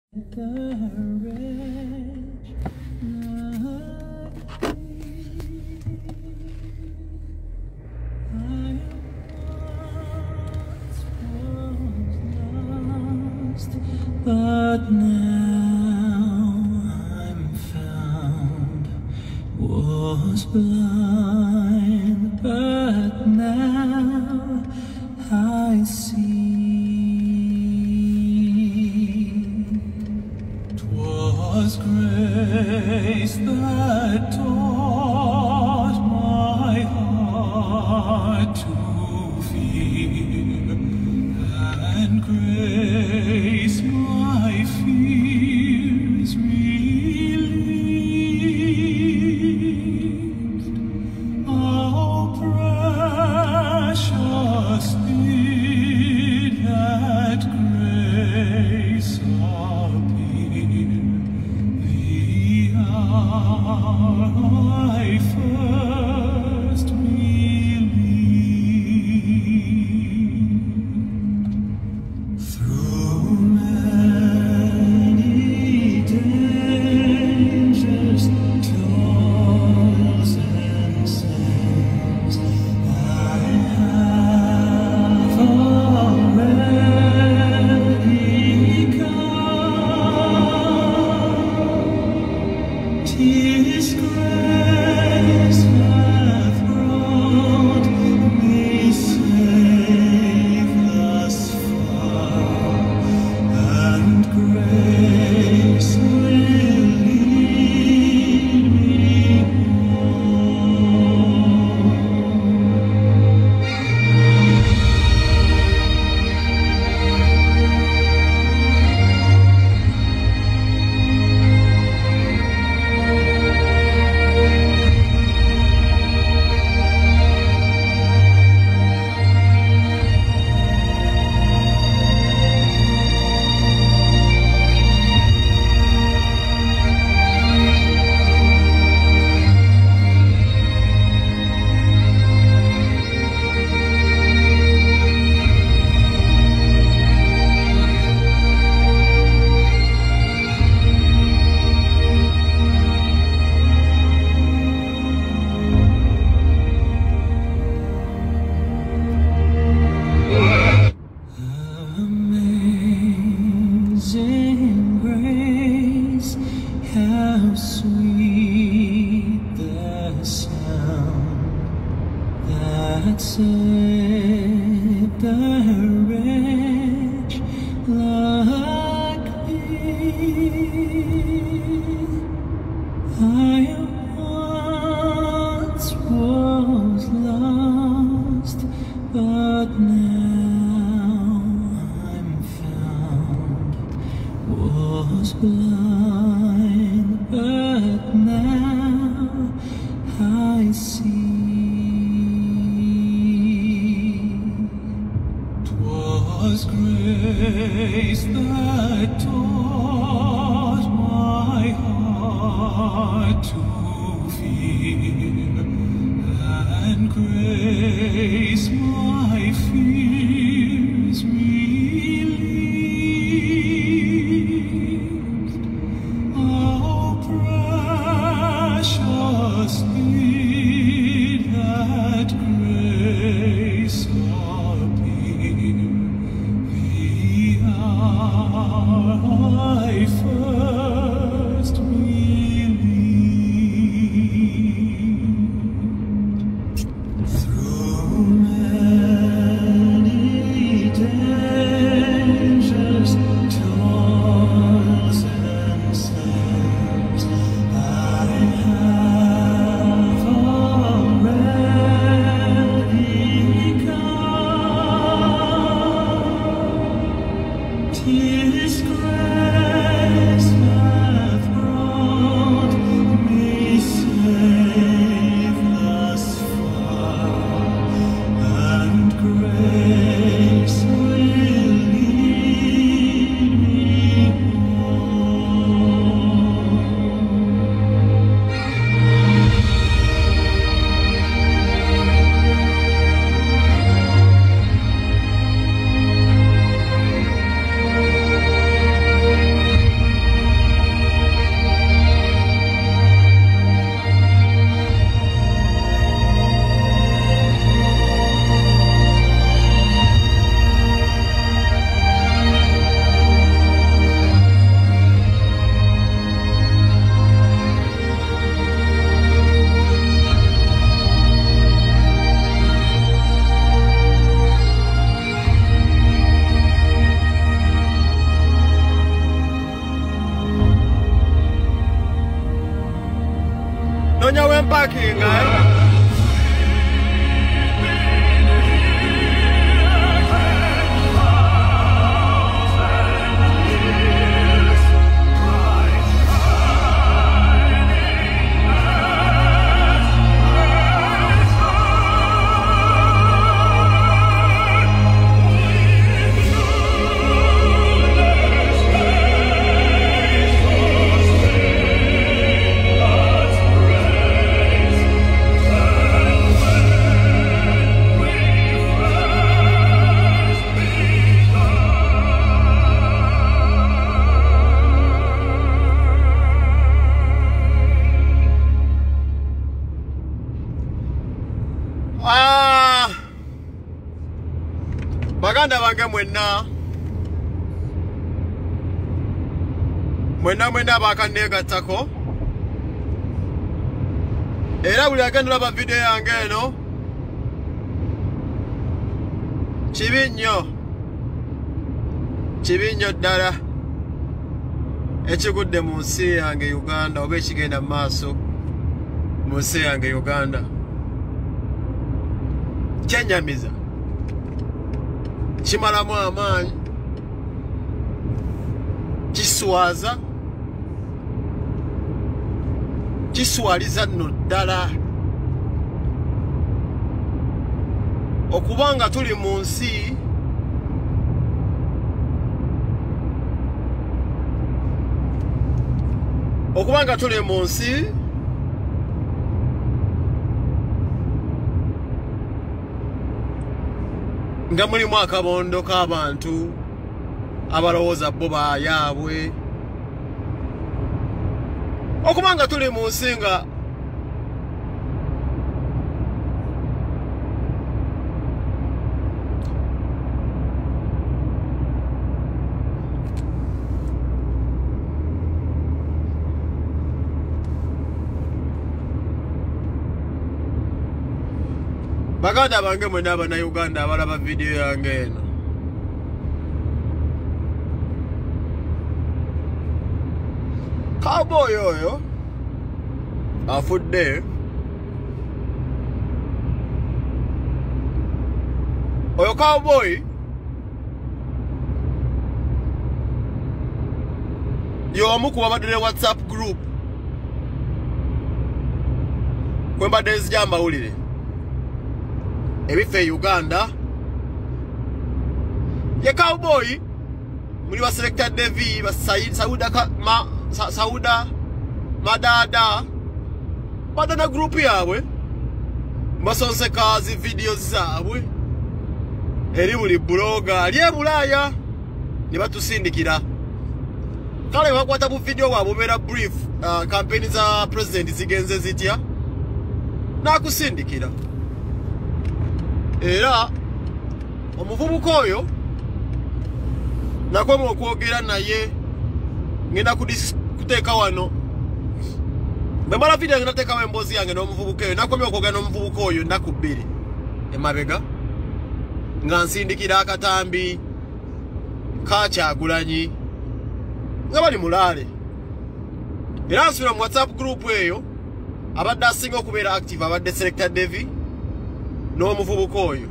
Courage, but now I'm found. Was blind, but now I see. 'Twas grace that taught my heart to fear, and grace my fears relieved. Oh, precious did that grace appear, the hour I first believed. Through many dangers, toils, and sins, I have already come. 'Tis grace hath brought me safe thus far, and grace will lead me Amazing grace, how sweet the sound that saved a wretch like me. I once was lost, but now I'm found. Was blind, but now I see. 'Twas grace that taught my heart to fear, and grace my fears relieved. Oh, precious did that grace appear, the hour I first believed. Through many dangers, toils, and sins, I have already come. 'Tis grace parking, baganda bange mwenna bakanneegattako era buli agenda olaba video yange eno kibi nnyo ddala ekigudde mu nsi yange Uganda oba ekigenda mu maaso mu nsi yange Uganda kyenyamiza kimalamu amaanyi kiswaliza nno ddala okubanga tuli mu nsi nga mulimu akabondo k'abantu abalowooza bo bayaabwe okubanga tuli mu nsi nga baganda bange mwenna abannayuganda abalaba video yange eno cowboy oyo afudde oyo cowboy y'omu ku babadde ne WhatsApp group kwe mbadde nzija mbawulire ebife Uganda ye cowboy muli ba Selector Devi ba Sauda Madada badana group yaabwe basonse kazi video zaabwe eri buli blogger ali e Bulaya ne batusindikira kale bakwata bu video wabo bera brief campaign za president zigenze zitya nakusindikira era omuvubuka oyo nakwemu okwogera naye ngenda kuteeka wano bwemala video ngenda teekawo emboozi yange n'omuvubuka oyo nakwemu okwogera n'omuvubuka oyo nnaku 2 emabega nga nsindikira akatambi ka Kyagulanyi nga bali mulaale era nsubira mu WhatsApp group eyo abadde asinga okubeera active abadde Selector Devi n'omuvubuka oyo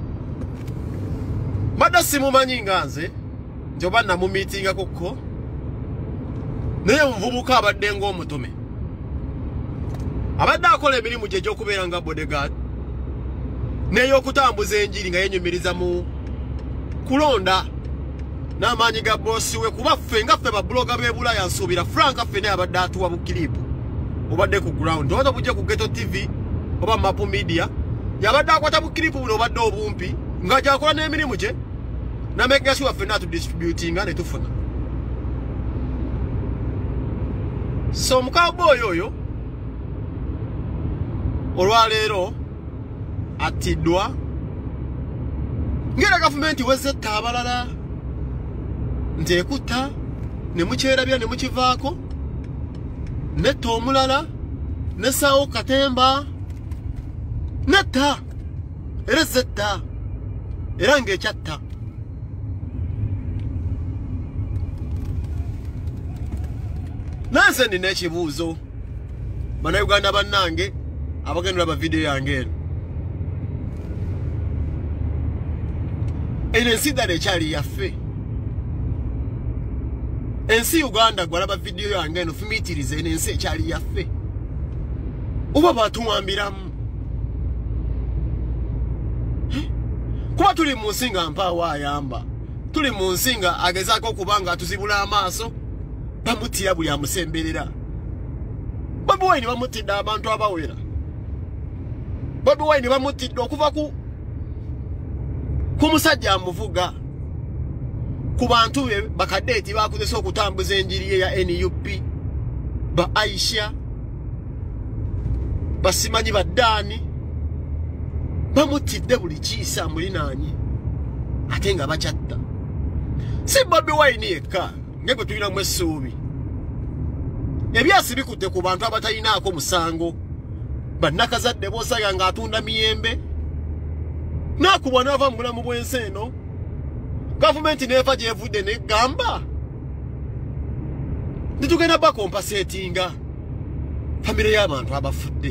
badde simumanyi nga nze nti oba namumiitinga kukko naye omuvubuka abadde ng'omutume abadde akola emirimu gye gy'okubeera nga bodyguard n'ey'okutambuza enjiri nga yenyumiriza mu kulonda n'amaanyi ga boosi we kuba ffe nga ffe babuloga b'e Bulaya nsuubira Frank ffe naye abadde atuwa bukiripu obadde ku ground oba bujje ku Ghetto TV oba Mapu Media yabadde akwata bukiripu buno obadde obumpi nga gyakola n'emirimu gye n'amaking sure ffe natudistributinga ne tufuna so omukawboyi oyo olwaleero atiddwa ngera gavumenti wezetta abalala nti ekutta ne mukyerabya ne mukivaako netta omulala nessaawo katemba netta era zetta era ng'ekyatta nanze nina ekibuuzo bannayuganda bannange abagenda ba video yange eno ensi dale kyali yaffe ensi Uganda gwalaba video yange eno fumitirize ensi ekyali yaffe oba batuwambiramu kuba tuli mu nsinga mpaawo ayamba tuli mu nsinga agezaako okubanga atuzibula amaaso bamutira buli amusemberera Bobi Wine bamutidde abantu abawera Bobi Wine bamutidde okuva ku musajja amuvuga ku bantu be bakadeeti bakozesa okutambuza enjiri ya NUP ba Aisha basimanyi baddaani bamutidde buli kiisa mulinaanye ate nga bakyatta si Bobi Wine yekka ngebe tulina mu essuubi ebyasi bikutte ku bantu abatalinaako musango bannakazadde bosaya nga atunda miyembe nakubwa n'ava mu bulamu bw'ensi eno gavumenti neeva gyevudde negamba titugenda bakompasetinga famire y'abantu abafudde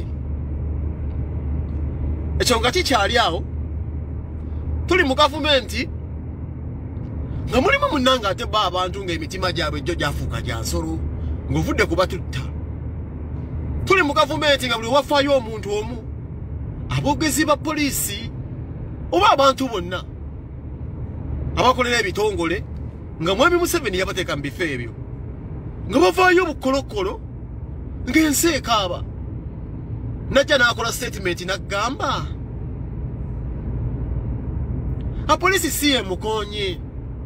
ekyo nga kikyali awo tuli mu gavumenti nga mulimu munnanga ate ba abantu ng'emitima gyabwe jjo gyafuuka gya nsolo ng'ovudde kubatutta tuli mu gavumenti nga buli wafaayo omuntu omu aboogezi ba poliisi oba abantu bonna abakolera ebitongole nga Mwami Museveni yabateeka mu bifo ebyo nga bavaayo obukolokolo ng'ensi ekaaba najja n'akola statement n'agamba apoliisi si emukoonye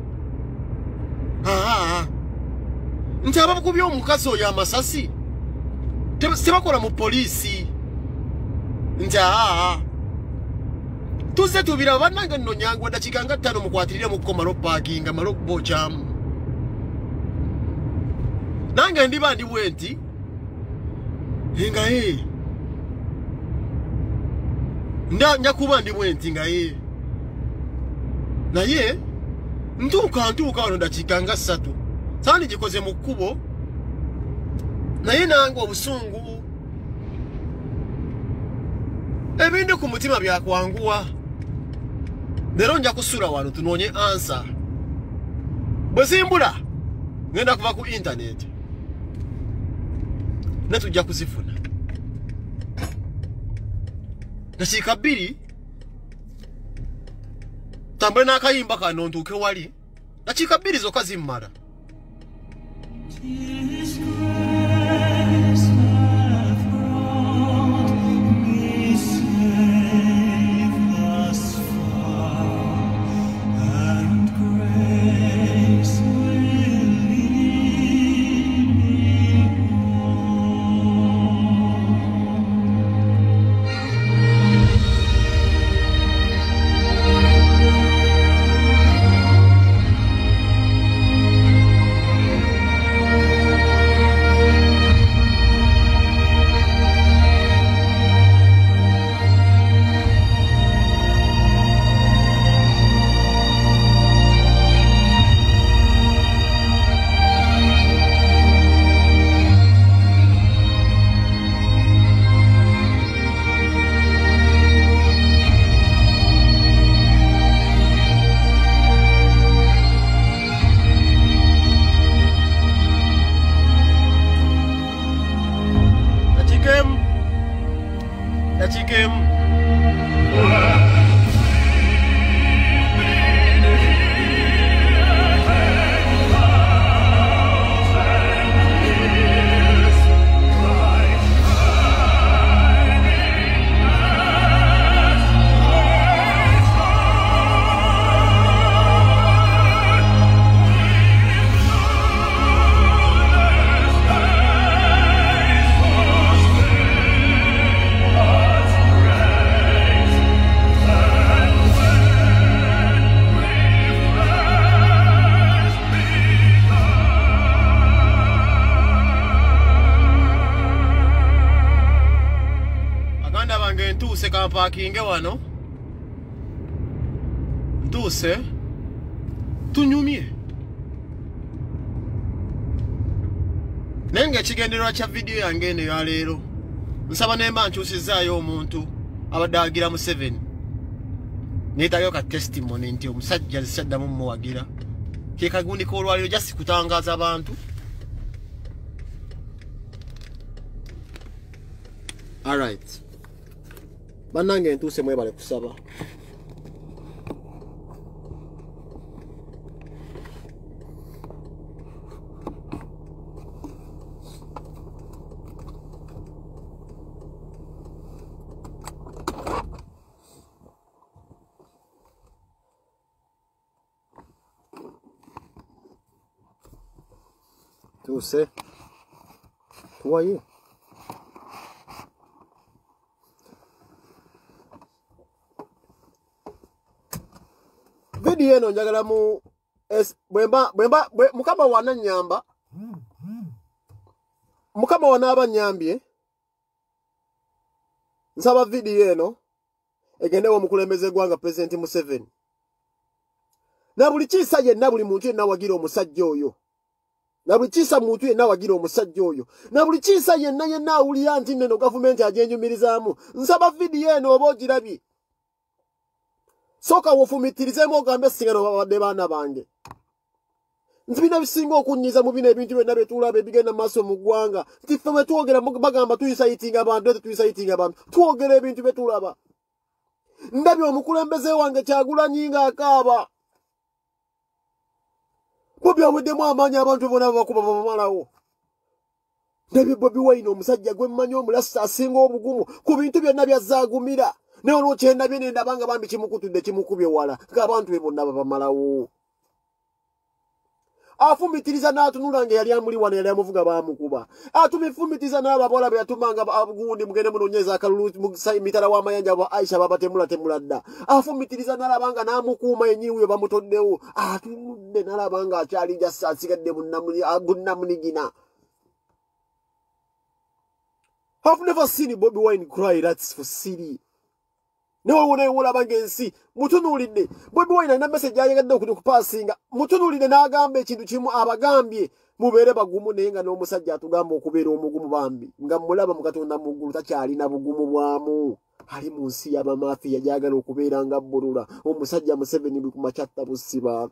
nti abakubye omukazi oyo amasasi tebakola mu poliisi nti tuzze tubira bannange nno nyangu eddakiika nga 5 mukwatirire muko malo paakinga malo kubokyamu nange ndiba ndibwe nti nga njakuba ndibwe nti nga naye ntuuka wano dakiika nga 3 sandi gikoze mu kkubo naye nange obusungu ebintu ku mutima byakwanguwa leero nja kusula wano tunoonye ansa bwe zimbula ngenda kuva ku internet ne tujja kuzifuna dakiika 2 tambule n'akayimba kano ntuuke wali dakiika 2 zokka zimmala His grace hath brought me safe thus far, and grace will lead me Parkinge wano ntuse tunyumye nenge ekigendererwa kya video yange eno ya leero nsaba nemba nkyusizaayo omuntu abadde awagira Museveni neetaayo ka testimony nti omusajja zisaddamu mumuwagira ke kagundi k'olwaliro jasi kutangaza abantu. Alright, bannange ntuuse mwebale kusaba. Tuuse tuwaye video eno njagala mu bwemba mukama wana nyamba mukama wana abanyambye nsaba video eno egende wo mukulembeze gwanga President Museveni na buli kisa yenna buli muntu yenna wagira omusajja oyo na buli kisa muntu yenna wagira omusajja oyo na buli kisa yenna awulira nti neno government ajenjumirizaamu nsaba video eno oba ogirabye soka wofumitirizeemu ogambe singano babadde baana bange nzibina bisinga okunyiza mu bino ebintu byonna byetulaba ebigenda maaso mu ggwanga nti ffe bwe twogera bagamba tuyisayitinga abantu ete tuyisayitinga abantu twogera ebintu byetulaba. Ndabye omukulembeze wange Kyagulanyi ng'akaaba Bobi aweddemu amaanyi abantu bonna bakuba bamalawo. Ndabye Bobi Wine omusajja gwe mmanyi omulasa asinga obugumu ku bintu byonna byazaagumira ne olwo kyendabye nendabanga bambi kimukutudde kimukubye wala ng'abantu be bonna babamalawo. Afumitiriza n'atunula ng'eyali amuli wano yali amuvuga baamukuba. Atumifumitiriza n'ababola be yatumanga abugundi mugende munonyeza akalulu mitala w'amayanja aba Aisha babatemula dda. Afumitiriza n'alabanga n'amukuuma enyiwe bamutoddewo. Atunudde n'alabanga akyali jassa asigadde bunnamunigina. I've never seen Bobi Wine cry, that's for silly. No one will have against Mutunulide. Bobi Wine and message ayagadok passing. Mutunulide Nagambe Chiduchimu Abagambie. Mubere Bagumunenga no Musaja to Gambo Kubero Mugumubambi. Gamulaba Mukatuna Muguta Chari Nabugumu Wamu. Harimusi Abamafia Jagano Kubera and Gaburura. O Musaja Museveni Machata Musiba.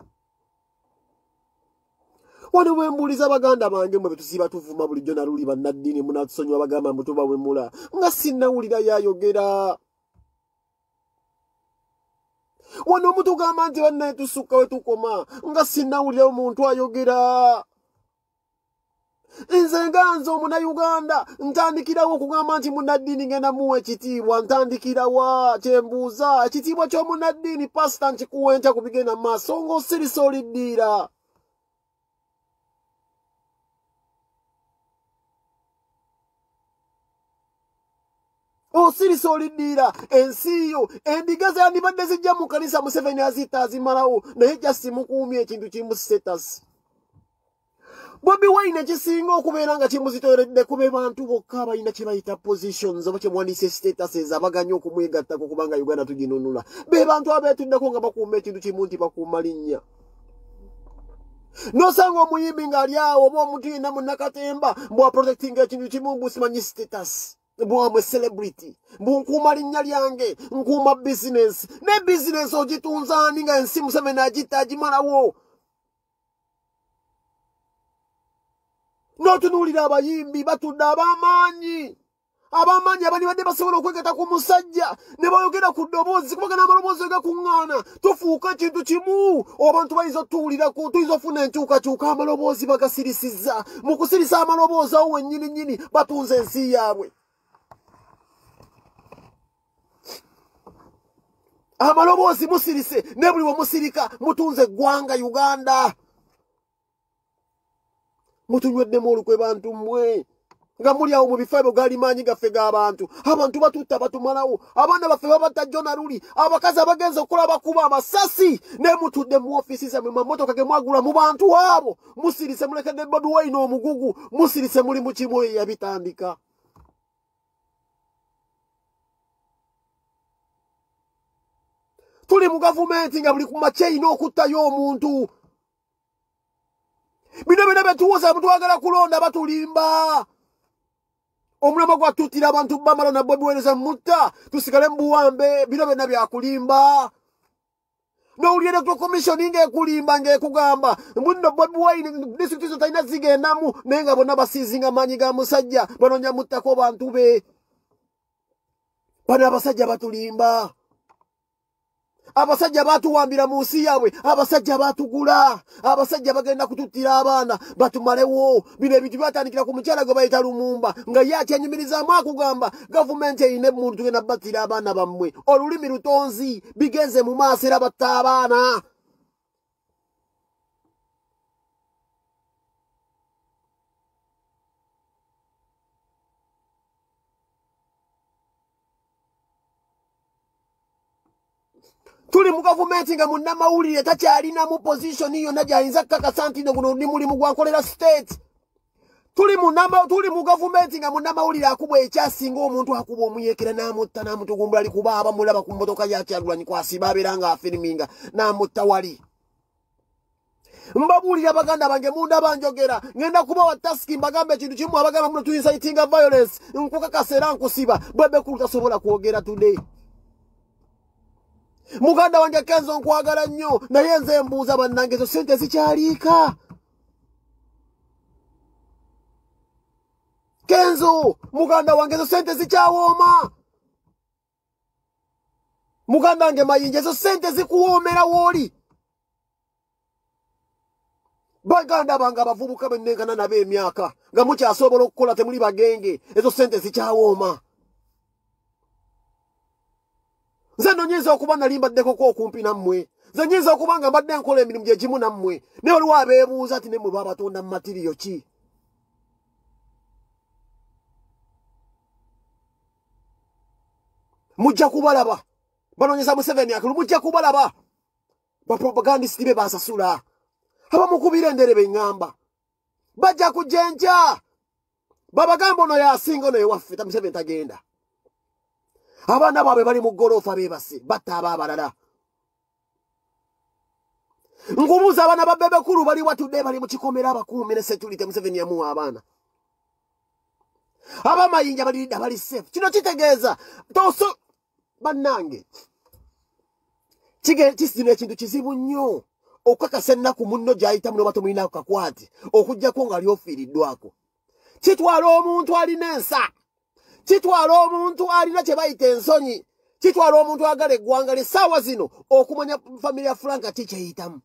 Wano wembuliza abaganda bange mwe tusiba tuvuma buli jona luli bannadini munatsonyo abagamba mutuba wemula nga sinnawulira yayogera. Wano omuntu gamba nti banne tusukka we tukoma nga sinnawulira omuntu ayogera. Nze nganze Omunnayuganda ntandikirawo okugamba nti munnaddiini ngenda muwa ekitiibwa ntandikirawa kyembuuza ekitiibwa ky'omunnaddiini pasita nkikuwa enkya ku bigenda mu maaso ng'osirisa oliddiira. Osiri solidira ensiyo endiga zandibadde zijja mu kanisa Museveni azita azimalawo naye just mukuumye ekintu kimu status. Bobi Wine kisinga okubeera nga kimuzitoeredde kube bantu bokka abalina kye bayita positions oba kyemwandiise statuses abaganya okumwegattako kubanga Uganda tuginunula. Be bantu abeetuddeko nga bakuuma ekintu kimu nti bakuuma linnya. Nosanga omuyimbi ng'ali awo oba omuntu yenna munnakatemba mbwa protecting ekintu kimu busimanyi status. Bwamwe celebrity bunkuuma linnya lyange nkuuma business ne business ogitunzaani nga ensi Museveni agitta agimalawo. N'otunuulira abayimbi batudde ab'amaanyi abalibadde basobola okwegata ku musajja ne bayogera ku ddoboozi kubanga n'amaloboozi gakuŋŋaana tufuuka ekintu kimu abantu bayinza otuwulirako tuyinza ofuna enkyukakyuka amaloboozi bagasirisizza mu kusirisa amaloboozi awo wennyini batunze ensi yaabwe. Amaloboozi musirise ne buli we musirika mutunze eggwanga Uganda. Mutunyweddemu olukwe bantu mmwe nga muli awo mu bifo ebyo gali maanyi gaffe g'abantu. Abantu batutta batumalawo abaana baffe babatta jona luli abakazi abagenza okukola bakuba amasasi ne mutudde mu ofiisi zammwe mamotoka ge mwagula mu bantu abo musirise mulekedde Bobi Wine omugugu musirise muli mu kimu eyo yabitandika. Tuli mu gavumenti nga buli ku makyeyina okuttayo omuntu. Bino betuwoza mutwagala kulonda batulimba. Omulama gwa tutira abantu bamalo na Bobi Wine mutta tusigale mbuwambe bino byonna byakulimba. No uli electoral commission ngekulimba ngekugamba mbuno Bobi Wine disituzo talina zigendamu naye nga bonna basizinga amaanyi ga musajja banonya muttako bantu be. Bano abasajja batulimba. Abasajja batuwambira mu nsi yaabwe, abasajja batugula, abasajja bagenda kututtira abaana batumalewo. Bino ebintu byatandikira ku mukyala gwe bayita Lumumba nga ye akyanyumirizaamu akugamba gavumenti eyina emuntu tugenda battira abaana bammwe. Olulimi lutonzi bigenze mu maaso era batta abaana. Tuli mu gavumenti nga munnamawulire takyalina mu position yonna gy'ayinza kkakasa nti guno ndi mulimu gwankolera state. Tuli mu gavumenti nga munnamawulire akubwa ekyasinga omuntu akuba omuyeekera n'amutta n'amutugumbula ali kuba abamulaba ku mmotoka ya Kyagulanyi kwasiba abeera nga afiriminga n'amutta wali. Mbabuulira baganda bange munda banjogera ngenda kuba wa tasiki mbagambe ekintu kimu abagamba muno tuinciting violence nkukakasa era nkusiba bwebe kulu tasobola kwogera today. Muganda wange Kenzo nkwagala nnyo naye nze mbuuza bannange ezo ssente zikyaliika. Kenzo muganda wange ezo ssente zikyawooma. Muganda wange Mayinja ezo ssente zikuwoomera wooli. Baganda bange abavubuka bennenkana nabo emyaka nga mukyasobola okukola temuli bagenge ezo ssente zikyawooma. Nze no nyinza okuba nali mbaddekoko okumpi nammwe. Nze nyinza okuba nga mbadde nkola emirimu gye gimu nammwe. Naye waliwo abeebuuza ati ne mmwe baabatonda mu matiriyo ki? Mujja kubalaba. Banoonyeza Museveni akulu mujja kubalaba. Bapropagandisiti be basasula. Abamukubira endere beŋŋamba. Bajja kujenja. Babagamba ono yasinga ono ewaffe Museveni tagenda. Abaana baabwe bali mu ggoloofa beebase batta abaabalala. Nkubuuza abaana ba Bebekulu bali watudde bali mu kikomera abakuumi ne security Museveni yamuwa abaana. Abamayinja balidda bali safe. Kino kitegeeza toso bannange. Kisino ekintu kizibu nnyo okukakasa ennaku munno gy'ayita muno batomulina kakwati okuggyako nga lyofiiriddwako. Kitwala omuntu alina ensa. Kitwala omuntu alina kye bayita ensonyi. Kitwala omuntu agala eggwanga ly'essaawa zino okumanya family ya Frank ki kyeyitamu.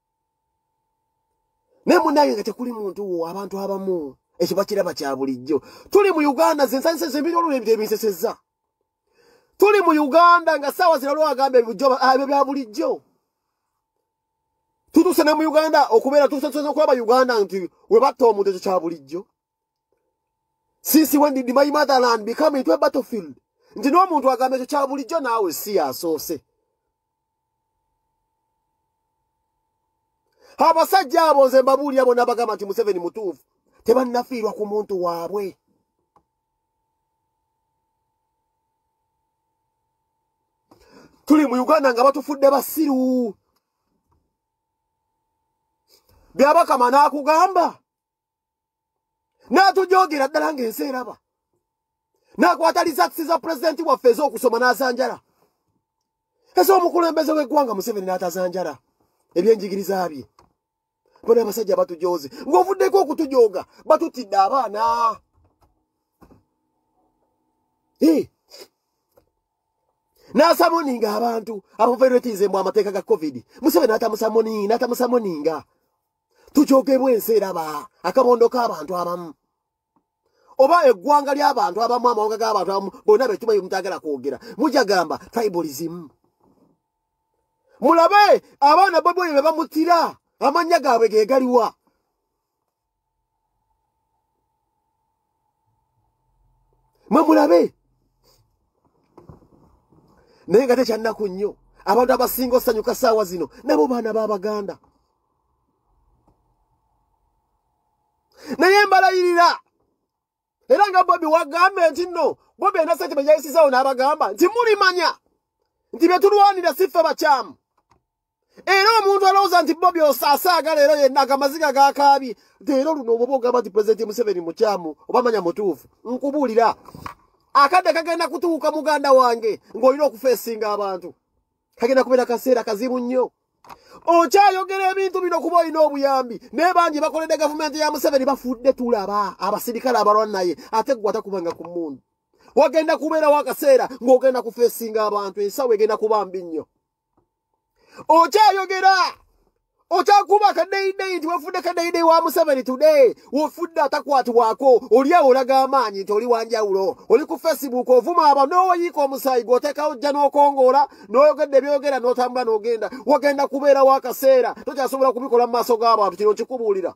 Naye munnange nga tekuli muntu wo abantu abamu ekyo bakiraba kya bulijjo. Tuli mu Uganda zensanise zembiri olwo ebintu ebinsesezza. Tuli mu Uganda nga ssaawa zino olwo agamba ebyo bya bulijjo. Tutuuse ne mu Uganda okubeera tutuuse okulaba Uganda nti we batta omuntu ekyo kya bulijjo. Since when did my motherland become into a battlefield? Nti n'omuntu agamba ekyo kya bulijjo naawe si asoose. Abasajja abo nze mbabuulira bonna bagamba nti Museveni mutuufu. Tebannafiirwa ku muntu waabwe. Tuli mu Uganda nga batufudde basiru. Byabakama n'akugamba. N'atujogera ddala ng'ensi eraba. N'akwata lisakisi za pulezidenti waffe ez'okusoma n'azanjala. Ez'omukulembeze w'eggwanga Museveni n'atazanjala. Ebyenjigiriza bye. Bona abasajja batujoze. Ng'ovuddeko okutujooga batutidde abaana. N'asamoninga abantu abaveeretize mbu amateeka ga COVID. Museveni n'atamusamoninga. Tujogebwa ensi eraba akabondo k'abantu abamu. Oba eggwanga ly'abantu abamu amawanga g'abantu abamu bonna betumanyi mutagala kwogera. Mujja gamba tribalism. Mulabe abaana Bobi Wine be bamutira amannya gaabwe ge galiwa. Mwe mulabe. Naye nga tekyanaku nnyo abantu abasinga osanyuka ssaawa zino nabo baana b'Abaganda. Naye mbalayirira era nga Bobi wagambe nti nno Bobi alina sentiment gyayisizaawo n'abagamba nti mulimanya nti bye tulwanira si ffe bakyamu Era omuntu alowooza nti Bobi osasaaga leero yenna akamaziga gakaabi. Leero luno oba ogamba nti Pulezidenti Museveni mukyamu oba manya mutuufu. Nkubuulira. Akadde kagenda kutuuka muganda wange ng'olina okufeesinga abantu. Kagenda kubeera kaseera kazibu nnyo. Okyayogera ebintu bino kuba olina obuyambi. Naye bangi bakoledde gavumenti ya Museveni bafudde tulaba. Abasirikale abalwana naye ate gwe atakubanga ku mmundu. Wagenda kubeerawo akaseera ng'ogenda kufeesinga abantu. Ensawo egenda kuba mbi nnyo. Okyayogera okyakuba kaddeyideyi nti wafudde kaddeyideyi wa Museveni today wofudde atakwatibwako oli awo olaga amaanyi nti oli wanjawulo oli ku Facebook ovuma aba n'owayiika omusaayi gw'oteekawo ojja n'okongoola n'oyogedde ebyogera n'otambula n'ogenda wagenda kubeerawo akaseera tokyasobola kubikola mu maaso g'abantu kino nkikubuulira.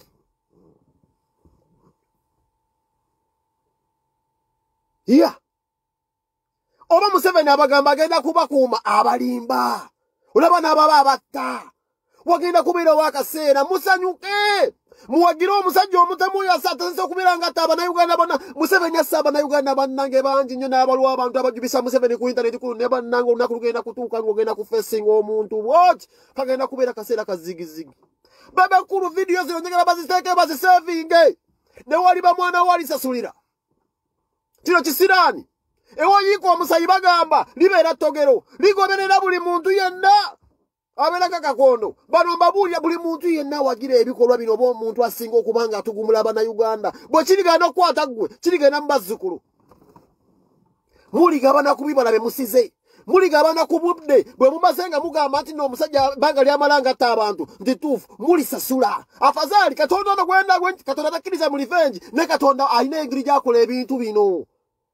Oba Museveni abagamba agenda kubakuuma abalimba. Olaba n'ababa abatta. Wagenda kubeerawo akaseera musanyuke. Muwagire omusajja omutemu oyo asatase okubeera nga ate Abannayuganda bonna. Museveni asse Abannayuganda bannange bangi nnyo n'abalwa abantu abajubisa Museveni ku internet ku ne bannange olunaku lugenda kutuuka ng'ogenda kufeesinga omuntu bw'oti. Kagenda kubeera akaseera kazigizigi. Babakulu vidiyo zino njagala baziteeke bazisevinge. Ne waliba mwana wali sasulira. Kino kisiraani. Ewayiika omusayi bagamba libeera ttogero ligoberera buli muntu yenna abeera kakakondo. Bano mbabuulira buli muntu yenna awagira ebikolwa bino oba omuntu asinga okuba nga atugumula Abannayuganda bwe kirigenda okukwata ggwe kirigenda mu bazzukulu. Muligabana ku bibala be musize. Muligabana ku budde bwe mumaze nga mugamba nti n'omusajja banga lyamala ngatta abantu nti tuufu mulisasula. Afazaali Katonda ono gwenda Katonda takkiriza mu revenge ne Katonda alina engeri gy'akola ebintu bino.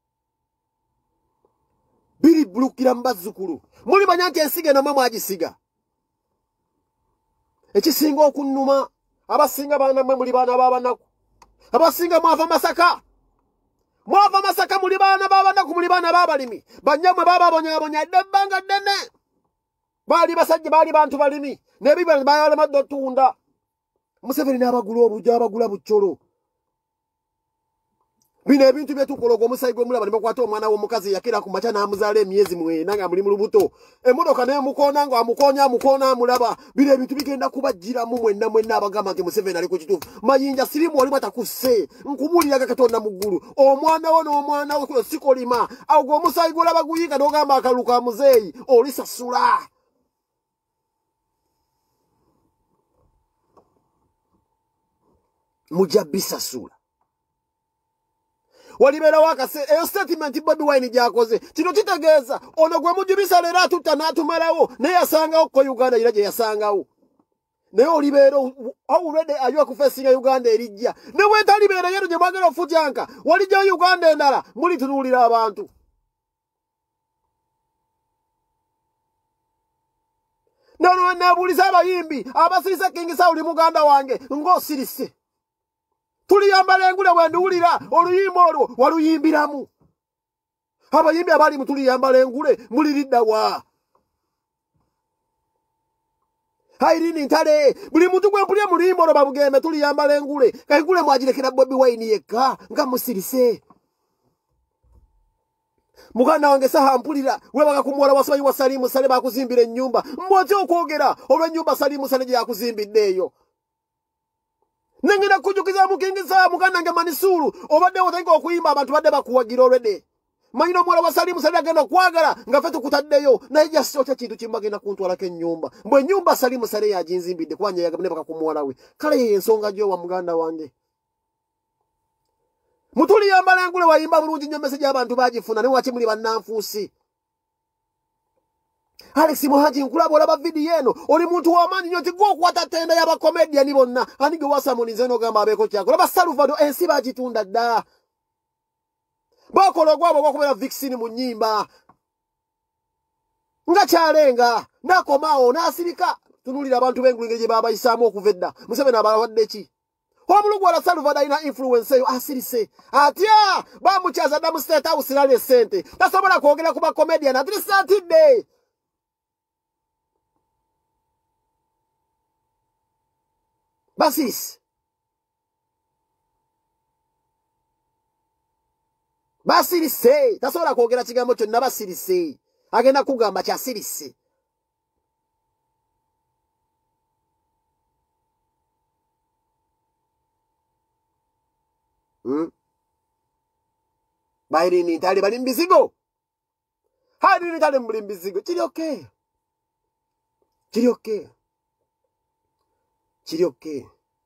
Biri bulukira mu bazzukulu. Mulimanya nti ensiga namwe mwagisiga. Ekisinga okunnuma abasinga baana mmwe muli baana b'abanaku. Abasinga mwava Masaka. Mwava Masaka muli baana b'abanaku muli baana b'abalimi. Bannyamwe baababonyabonya dde ebbanga ddene. Baali basajja baali bantu balimi. N'ebibala baalamadde ottunda. Museveni n'abagula obujja abagula buccolo. Bino ebintu byetukola ogw'omusayi gw'omulaba ne bakwata omwana w'omukazi yakira ku makya n'amuzaala emyezi 9 nga muli mu lubuto. Emmotoka n'emukoona nga amukoona amulaba. Bino ebintu bigenda kubajjiramu mwenna abagamba nti Museveni ali ku kituufu. Mayinja sirimu oli batakusse. Nkubuuliraga Katonda mu ggulu. Omwana wo n'omwana we kulo sikolima. Awo gw'omusayi gw'olaba guyiika n'ogamba akalulu ka muzeeyi olisasula. Mujja bisasula. Walibeerawo akaseera eyo statement Bobi Wine gy'akoze kino kitegeeza ono gwe mujubisa leero atutta n'atumalawo naye yasangawo ko Uganda era gye yasangawo naye olibeera already aywa kufeesinga Uganda erijja ne bwetalibeera yero gye mwagala ofutyanka walijjayo Uganda endala mulitunuulira abantu. Nono nabuuliza abayimbi abasirise King Sauli muganda wange ng'osirise. Tuliyambala engule wenduulira oluyimba olwo waluyimbiramu. Abayimbi abali mu tuliyambala engule muliridda wa. Irene Ntale buli muntu gwe mpulye mu luyimba olwo babugembe tuliyambala engule. Engule mwagirekera Bobi Wine yekka nga musirise. Muganda wange saha mpulira webaka kumuwala waswayi wa Salimu Sale bakuzimbira ennyumba. Mbwate okwogera olw'ennyumba Salimu Sale gye yakuzimbidde eyo. Nengina kujukiza mukingisa muganda nge Manisuru obadde otenge okuyimba abantu badde bakuwagira already. Manyino mwala wa Salimu Sale agenda kwagala nga ffe tukutaddeyo naye jasito kya kintu kimbagenda kuntwalako ennyumba. Mbwe ennyumba Salimu Sale yaginzimbidde kubanga yagabane baka kumuwala we. Kale ye ensonga gyo wa muganda wange. Mutuli yambala engule wayimba bulungi nnyo message y'abantu bagifuna ne wakimuli bannanfuusi. Alex Muhaji nkulaba olaba video eno oli muntu w'amaanyi nnyo nti gw'okwata ttenda y'abakomediani bonna ani ge wasamonize n'ogamba abeeko kyako olaba Salvador ensi bagitunda dda bakola ogwabo ogw'okubeera vaccine mu nnyimba nga kyalenga n'akomaawo n'asirika tunuulira abantu b'engulu gye baabayisaamu okuva edda Museveni abawadde ki omulugu wala Salvador alina influence eyo asirise atya bamukyaza dda mu State House nali essente tasobola kwogera ku bakomediani atirisatidde. Basirise tasobola kwogera kigambo kyonna basirise agenda kugamba kyasirise. Bayirini ntale bali mbizigo. Hari ntale mbuli mbizigo. Kiri okay. Kiri okay. Kiri okay.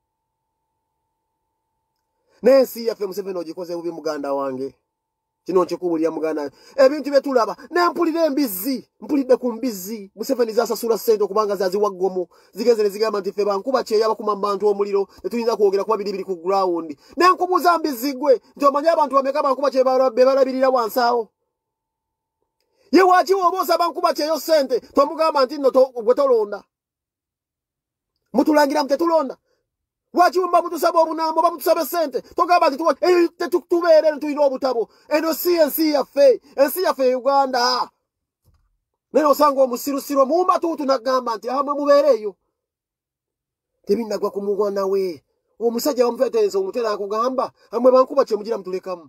Nensi yaffe Museveni ogikoze bubi muganda wange. Kino nkikubulya muganda. Ebintu byetulaba nempulira embizi, mpulidde ku mbizi. Museveni zasasula ssente okubanga zaziwaggomo. Zigeze ne zigamba nti ffe bankuba kyeya bakuma bantu omuliro. Tetulina kwogera kuba biri ku ground. Nenkubuza mbizi gwe nti omanyi abantu bameka bankuba kye balabirira wansawo. Ye waki wobosa bankuba kyeyo ssente tomugamba nti nno gwe tolonda. Mutulangira mutetulonda. Waki mba mutusaba obunambo bamutusaba ssente togamba nti tubeere tulina obutabo eno si ensi yaffe Uganda. Neno osanga omusirusiro mumba tuutu nagamba nti hamwe mubeereeyo tebinnagwa ku mugwana we omusajja bamufeetenza omutera akugamba hamwe bankuba kye mugira mutulekamu.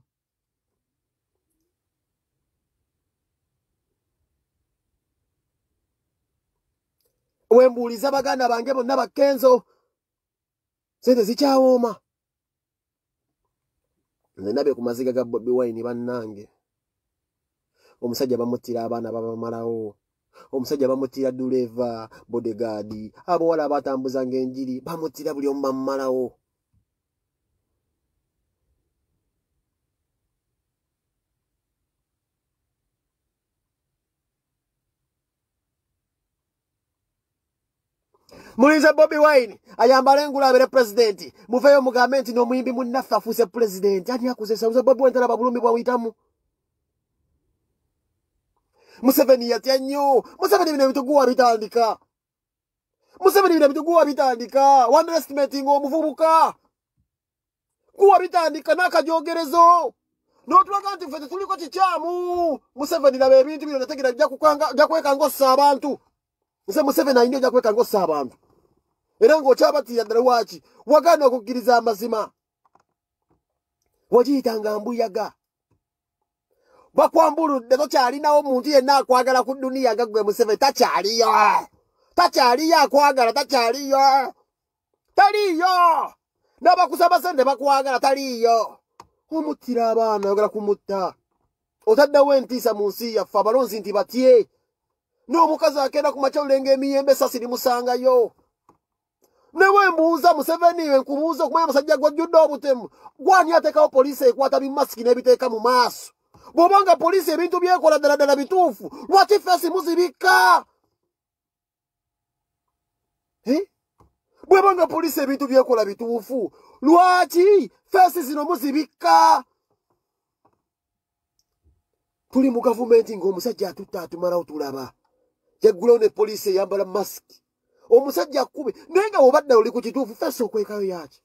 Wembuuliza baganda bange bonna bakkenzo sente zikyawooma. Nze nabe ku maziga ga Bobi Wine bannange. Omusajja bamutira abaana babamalawo. Omusajja bamutira duleva, bodyguard, abawala abatambuzanga enjiri bamutira buli omu bamalawo. Mulize Bobi Wine ayambala engula abere president muveyo mugambe nti n'omuyimbi munnaffe afuuse president ani akusesa Bobi Wine talaba bulumi bwamuyitamu. Museveni yatya nnyo. Museveni bino ebituguwa bitandika. Museveni bino ebituguwa bitandika. Underestimating omuvubuka. Guwa bitandika n'akajogerezo. N'otulaga nti ffe tuliko kikyamu. Museveni laba ebintu bino nategeera ajja kwekanga ossa abantu. Nse Museveni ayinza ajja kwekanga ossa abantu. Era ng'okyabatiira ddala waki wagaana okukkiriza amazima. Wagiyitanga mbuyaga. Bakwambuludde tokyalinawo omuntu yenna akwagala ku dduniya nga ggwe Museveni takyaliyo. Takyaliyo akwagala takyaliyo. Taliyo. N'abakusaba ssente bakwagala taliyo. Omuttira abaana oyagala kumutta. Otaddewo entiisa mu nsi yaffe abalonzi nti batye. N'omukazi agenda ku makya olenga emiyembe essasi limusangayo. Newe mbuuza Museveni nkubuuza okumanya musajja gw'ojjudde obutemu. Gwani ateekawo poliisi ekwata bimasiki n'ebiteeka mu maaso. Bw'obanga poliisi ebintu byekola ddala bituufu lwaki feesi muzibikka? Bw'obanga poliisi ebintu byekola bituufu lwaki feesi zino muzibikka? Tuli mu gavumenti ng'omusajja atutta atumalawo tulaba. Yaggulewo ne poliisi eyambala masiki. Omusajja akkube naye nga bw'obadde oli ku kituufu feesi okwekayo yaki?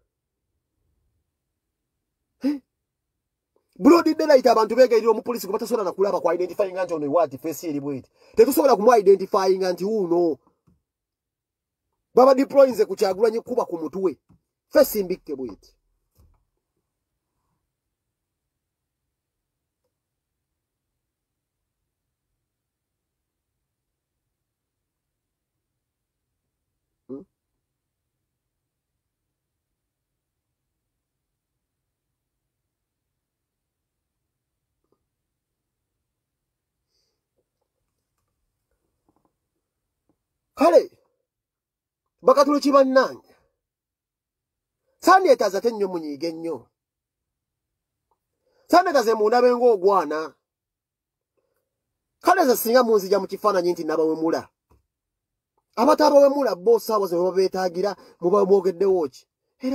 Broad daylight abantu beegayirira omupoliisi kuba tasobola na kulaba ku identifying nti ono ewaati feesi eri bweti. Tetusobola kumu identifying nti wuuno. Baba deployinze ku Kyagulanyi kuba ku mutwe. Feesi mbikke bweti. Kale bakatule kibannange sandyetaaza ate nnyo munyiige nnyo sandyetaaze mundabe ng'ogwana kale ze singa munzija mu kifaananyi nti nabawemula abatabawemula bo saawa ze baba beetaagira muba mwogeddewo ki era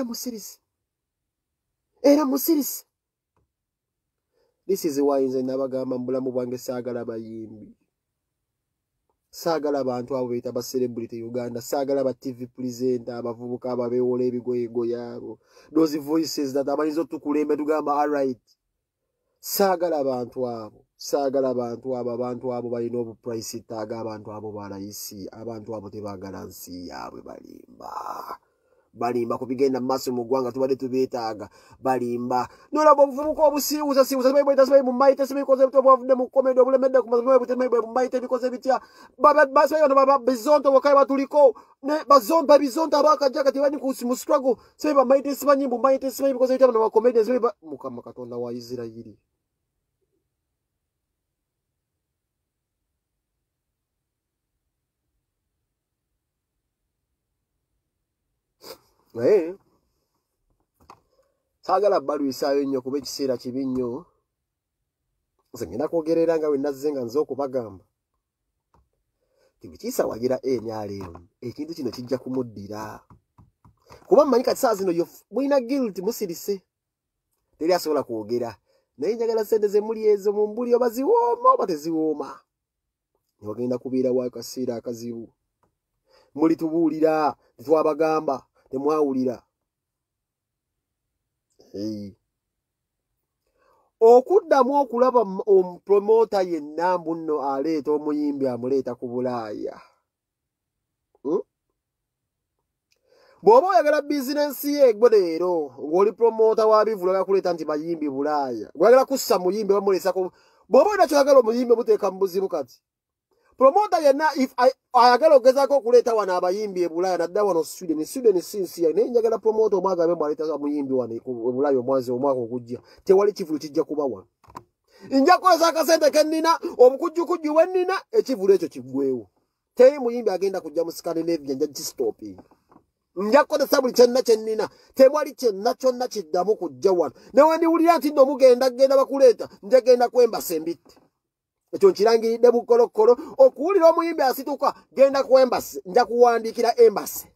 musirisi this is why nze nabagamba mu bulamu bwange saagala bayimbi. Saagala abantu abo beeta ba celebrity Uganda. Saagala ba TV presenter abavubuka ababeewola ebigoyegoye abo. Those voices that abayinza otukulembe tugamba alright. Saagala abantu abo. Saagala abantu abo balina obuprice taaga abantu abo balayisi. Abantu abo tebaagala nsi yaabwe balimba. balimba kubigenda maso mu gwanga tubade tubetaga balimba nola bovubuko obusiuza siuza sibai mu maite sibai koze bavudde mu comedy obulemedde ku mazwe butemai mu maite bikoze bitya basai ono baba bizonto wakai batuliko ne bazomba bizonto abakaja kati bani ku struggle sibai ba maite sibanyi mu maite sibai bikoze bitya na comedy sibai mukama katonda wa Israeli sagala balwisayo nnyo kuba ekiseera kibi nnyo nze ngenda kwogerera nga we nazze nga nze okubagamba tibikiisawagira NRM ekintu kino kijja kumuddira kuba mmanyi kati saa zino mulina guilt musirise teri asobola kwogera naye njagala sente ze muli ezo mu mbuli oba ziwooma oba teziwooma niwagenda kubeera wa akaseera akazibu mulitubuulira tetwabagamba temwawulira okuddamu okulaba omupromota yenna mbuno aleeta omuyimbi amuleeta ku Bulaaya bw'oba oyagala bizinensi ye gwe leero ng'oli promota wa bivulo gakuleeta nti bayimbi Bulaaya gwagala kussa muyimbi bamuleesako bw'oba olina kyoyagala omuyimbi muteeka mu buzibu kati promota yenna ayagala ogezaako okuleeta wano abayimbi e Bulaaya nadda wano Sweden sinsi ya naye njagala promota omwagabe mwaleeta muyimbi wano e Bulaaya omwaka ogujja tewali kivulu kijja kuba wano nja kukozesa akasente ke nnina obukujjukujju bwe nnina ekivulu ekyo kiggwewo teri muyimbi agenda kujja mu Scandinavia nja gistoping nja kukozesa buli kyenna kye nnina tewali kyenna kyonna kiddamu kujja wano newe ndiwulira nti nno mugenda bakuleeta nja genda kwembasa embitte ekyo nkirangiridde bukolokolo okuwulira omuyimbi asituka genda ku embasi nja kuwandiikira embasi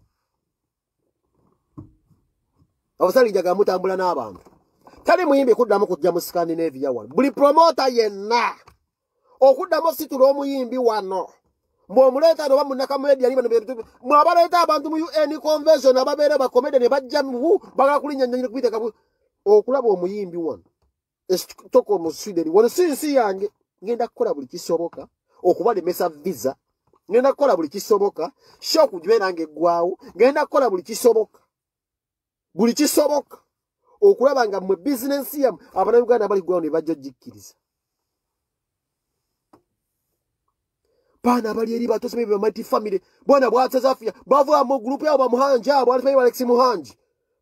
obusali njaga mutambula n'abantu tali muyimbi kuddamu kujja mu Scandinavia wano buli promota yenna okuddamu situla omuyimbi wano mbw'omuleeta no bamunakamedia ni bano mwabaleeta abantu mu UN convention ababeera bakomede ne bajja mu bagala kulinnyanyira kubiteeka okulaba omuyimbi wano ekitoko mu Sweden wano sinsi yange ngenda kukola buli kisoboka okubalemesa visa ngenda kukola buli kisoboka sho kujwera ng'eggwawo ngenda kukola buli kisoboka okulaba nga mwe bizinensi yamu Abannayuganda bali gwawo ne bajja ogikkiriza baana bali eri bato sibe bamati family bwana bwatsazafia bava mu group yabo bamuhanja abo ali Alex Muhanji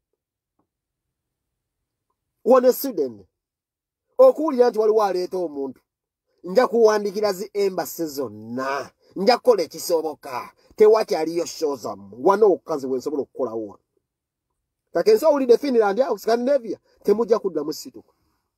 wone Sweden okuwulira nti waliwo aleeta omuntu nja kuwandikira zi embassy zonna nja kukola ekisoboka tewakyaliyo shoza wano okukazi wensobola okukolawo kakenso owulidde Finland ya Scandinavia temujja kuddamu situka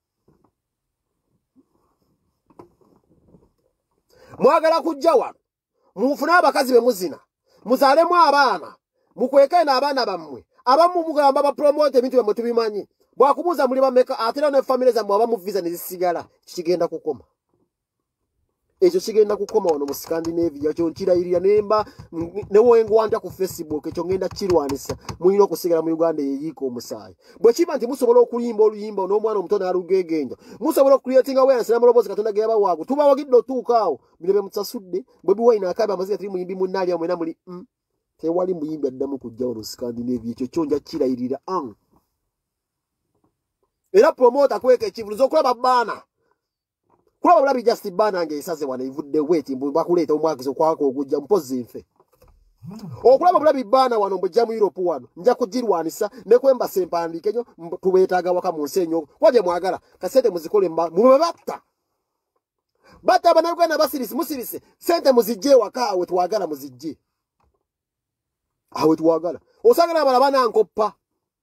mwagala kujja wano mufune abakazi be muzina muzaalemu abaana mukwekene abaana bammwe abamu mugamba bapromote ebintu byemmwe tubimanyi bwakubuuza muli bameka atera ne family zammwe abamu visa ne zisigala kigenda kukoma ekyo kigenda kukoma wano mu Scandinavia kyo nkirayirira nemba newengwanja ku Facebook ekyo ngenda kirwanisa mulina okusigala mu Uganda yeyiika omusaayi bwe kiba nti musobola okulimba oluyimba n'omwana omutono alugegenja musobola okucreatinga awareness n'amaloboozi Katonda ge yabawaago tubawagidde otuukaawo bino bemusasudde bwe biwaina akabe amaziga tuli muyimbi munnaalya mwena muli tewali muyimbi addamu kujja wano Scandinavia ekyo kyo nja kirayirira era promota kweka ekivuluzo okulaba baana kulaba bulabi just bana ngeesaze wano ivudde weti bakuleeta omwagizo kwako ogujja mpozi nfe okulaba bulabi bana wano mbujja mu Europe wano nja kugirwanisa ne kwembasa empandiike nyo tubeetaaga waka mu nsi enyo kwaje mwagala kasente muzikole mube batta Abannayuganda basirise musirise sente muzijje waka awe twagala muzijje awe twagala osangana abala bana nkoppa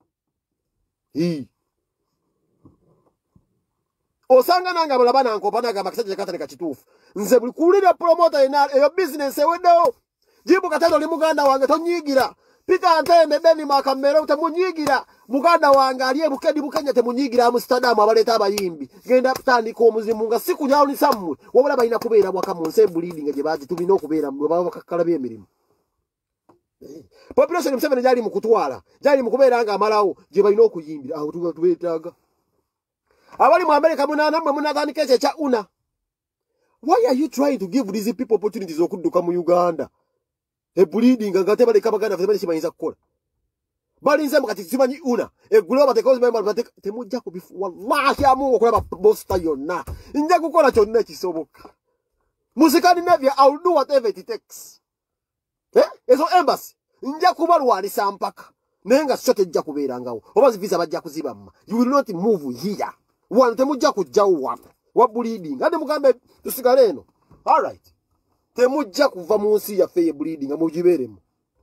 osanga nanga bulabana nkopa nagamba kisaje katale kachitufu nze buli kulira promoter ina eyo business eweddewo jibu katalo li muganda wange tonyigira pita ntende beni makamera utamunyigira muganda wange aliye bukedi bukanya temunyigira Amsterdam abaleta abayimbi genda tandika omuzimu nga siku nyawo ni sammwe wabula balina kubeera mwaka mu nse bleeding gye bazi tubina okubeera mwe baba bakakala emirimu population mseveni jali mukutwala jali mukubeera nga amalawo gye balina okuyimbira aho tubeetaaga abali mu America munatandika ekyo ekya una. Why are you trying to give these people opportunities okudduka mu Uganda? Bleeding nga tebaleka baganda ffe tebakimanyiza kukola. balinze mukati simanyi una egulo batekoze member bateka temujja kubifu wallahi amu okulaba bosta yonna nja kukola kyonna kisoboka musikani navya I'll do whatever it takes ezo embassy nja kubalwalisa mpaka nenga sote jja kubeerangawo obazi visa bajja kuzibamma you will not move here wana temujja kujjawo wano wa bleeding ade mugambe tusigale eno all right temujja kuva mu nsi ya feye bleeding amujiberemu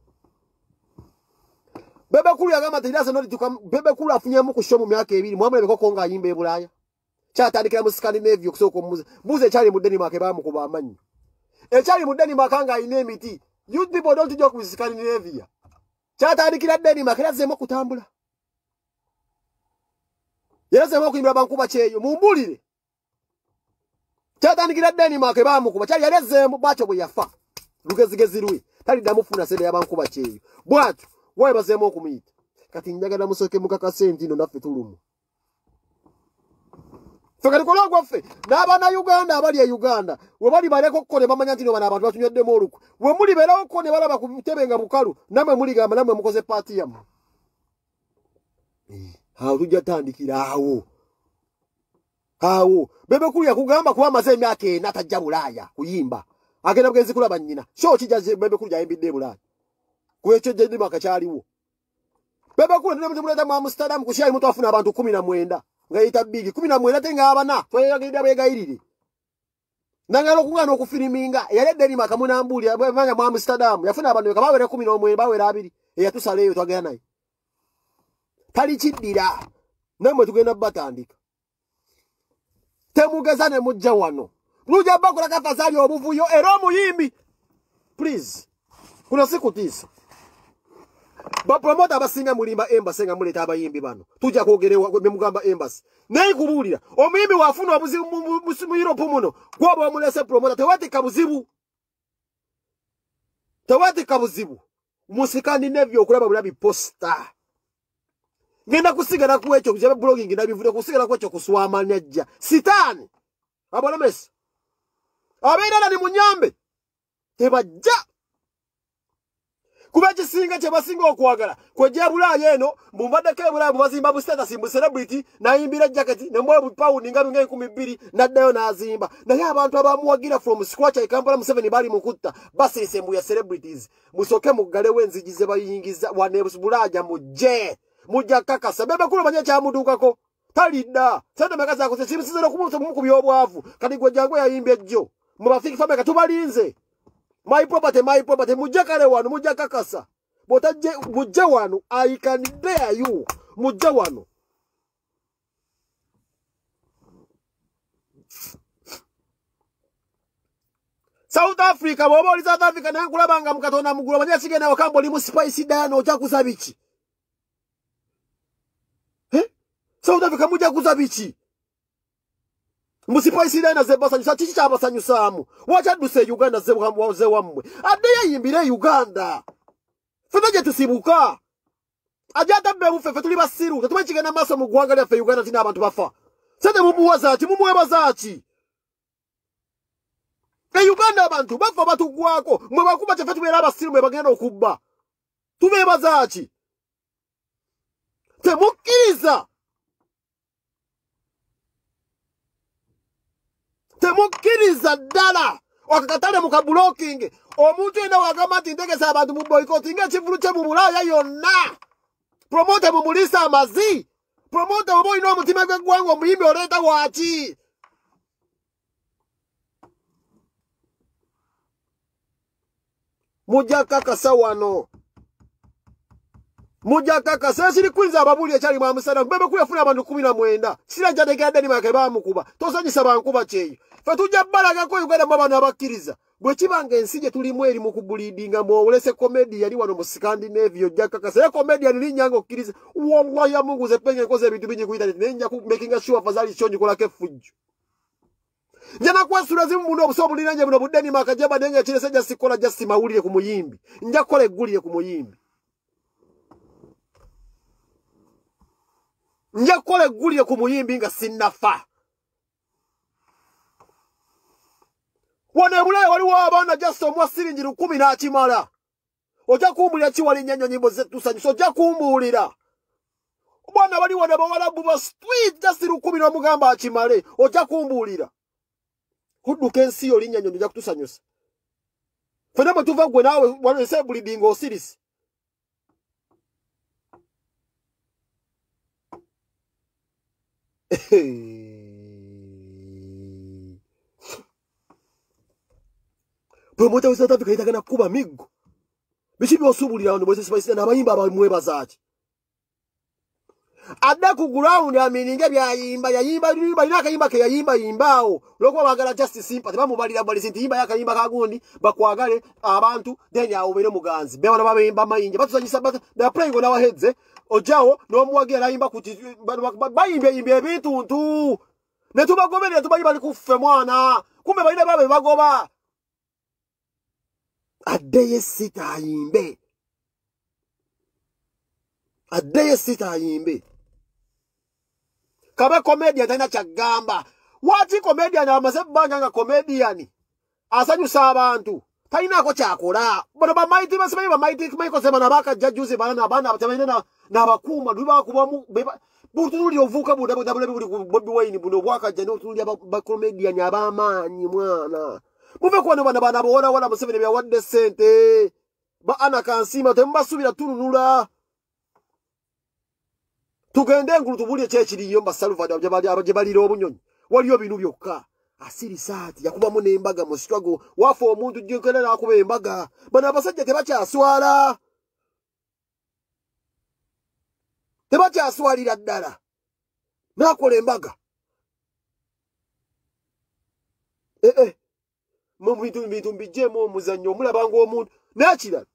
bebe kulu yagamba tiraza no litukam bebe kulu afunyamu kusho mu myaka ebiri mwamulebe ko konga yimbe e Bulaya kyatandikira mu Scandinavia kusoko muze cyali mu Denmark bamu kuba amanyi ekyali mu Denmark anga ine emiti youth people don't joke with Scandinavia kyatandikira Denmark yazemo kutambula yazemo kuyimbira bankuba kyeyo mumbulire kyatandikira Denmark bamu kuba kyali yazemo bacho bwe yafa lugezigezi lwe tali damufuna sede yabankuba kyeyo bwatu wae bazemo kumuyita kati njagala musoke mukakase ntino naffe tulumu fekali kologwa ffe n'abana Uganda abali e Uganda we bali baleko kkone bamanya ntino bana abantu batunyaddemu olukwe we muli berawo kkone balaba ku tebenga bukalu namwe muli gamba namwe mukoze party yamu awo tujja tandikira awo bebe kulu yakugamba kuba amaze emyaka ena tajja Bulaya kuyimba agenda bugenzi kulaba nnyina sho kijaze bebe kulu yayimbidde Bulaya kwecho jedi makakyaliwo bebe kulu ndine muleta mu Amsterdam kushali mutu afuna abantu 19 ngayita bigi 19 tenga abana tweyagirira begayirire nangalo kungana okufiliminga yaledde makamuna mbuli abanga mu Amsterdam yafuna abantu kabawere 19 bawera abiri eyatusaleyo twagera naye tali kiddira namwe tugenda batandika temugezane mujja wano luja bakola kafazali obuvuyo era omuyimbi please kuna siku tisa ba promoter abasinga mulimba embassy nga muleta abayimbi bano tujja kwogerewa memugamba embassy naye kubulira omuyimbi wafuna obuzibu mu Europe muno gwoba omulese promoter tewati kabuzibu musikandi nevyo okulaba bulabi poster ngenda kusigala kuwecho kujabe blogging nabivude kusigala kuwecho kuswama najja sitani abona mesi abeera ni munyambe tebajja kuba kisinga kye basinga okwagala kwejja Bulaya eno mbadde ke Bulaya bazimba bu status mu celebrity nayimbira jacket ne mwe pound nga 1200 naddayo nazimba naye abantu abamuwagira from scratch e Kampala mu 7 bali mukutta basise mbu ya celebrities musoke mugale wenzigize bayingiza wane Bulaya mujja kakasa bebe kulo banya kya mudukako talidda sente mekaza ko sibisizero kumukubya obwavu kati gwe jango yayimbye jjo mu bafiki fameka tubalinze my property mujja kale wano mujja kakasa botaje mujja wano I can dare you mujja wano South Africa bobo South Africa nankulabanga mukatona mugula banya sigena wakambo limu spice dano cha kusabichi South Africa mujja kusabichi musipaisi dana zebasanyusa chichi cyabasanyusamu wachaduse Uganda ze wamwe adeye yimbire Uganda fete tusibuka ajata bebu fefe tuli basiru tumachigana maso mu gwanga lya fe Uganda tina abantu bafa sete mubuwazachi mumwebazachi Uganda abantu bafa batugwako mwe bakuba fefe tubera basiru mwe bagenda okubba tubebazachi temukiriza temukiriza ddala wakakatale muka blocking omuntu enda wagamba ati ntegesa abantu mu boycotting ekivulu kye mu Bulaya yonna promote mu mulisa amazi promote obo ino omutima gw'eggwanga omuyimbi oleeta waki mujja kakasa wano mujja kakasa siri kwinza ababuli ekyali mu Amsterdam bebe kuyafuna abantu 19 sira njadekera Denmark bamukuba tosanyisa bankuba kyeyo fe tujja balaga ko Uganda mabano abakkiriza bwe kibanga ensi gye tulimu eri mu kubulidinga mu olese comedy yali wano mu Scandinavia ojja kakasa comedy yali nyanga okkiriza wallahi ya Mungu ze penge koze ebintu bingi ku internet nenja ku making sure fazali chonyi kola ke fujju njana kwasula zimu muno obusobo linanje buno budeni makajaba nenga kirese ja sikola just mawulire ku muyimbi nja kola eggulire ku muyimbi nja kola eggulire ku muyimbi nga sinnafa wane Bulaya waliwo abaana just omwa siringi 10 n'akimala Oja kumbulira Chiwali Nnyanyo nyimbo zetusanyusa oja kumbulira. Bwana bali wana bawalabu ba street just 10 n'omugamba akimale oja kumbulira. Kudduka ensi yo Nnyanyo nja kutusanyusa. Fena batuva gwe nawe wale bleeding osiris. Promoter wa South Africa itagana kuba migo. Bishibi osubulira ndo bose spice na bayimba abamwebazaaki. Adda ku ground amininge byayimba yayimba balina kayimba ke yayimba yimbao lokwa bagala just simple bamubalira bali sinti yimba yakayimba kagundi bakwagale abantu then yaobere muganzi bebona babimba mayinje batusanyisa bat na praying on our heads ojawo no muwagera yimba kuti bayimbe yimbe ebituntu ne tubagobere tubayiba likufe mwana kumbe balina babe bagoba adeye sita yimbe Kabe comedian taina chagamba. Wati comedian amaze banga nga comedian. Asanyusa abantu. Taina ko chakola. Bano ba mighty basema ba mighty maiko sema nabaka jajuzi bana bana batemene na bakuma duba kuba mu burutuli ovuka buda buli Bobi Wine buno bwaka jano tuli ba comedian abamanyi mwana. Muve kwa bana bona wala musevene bya wadde sente. Ba ana kansima temba subira tununula. Tugende ngulu tubulye kyekiriyo mbasaluvada abajebalira obunyonyi waliyo binu byokka asiri saati yakubamu n'embaga mu struggle wafa omuntu jekena nakuba embaga bana abasajja tebakyaswala tebakyaswalira ddala nakola embaga mu bintu mbijjemu omuzannyo omulabanga omuntu nakirala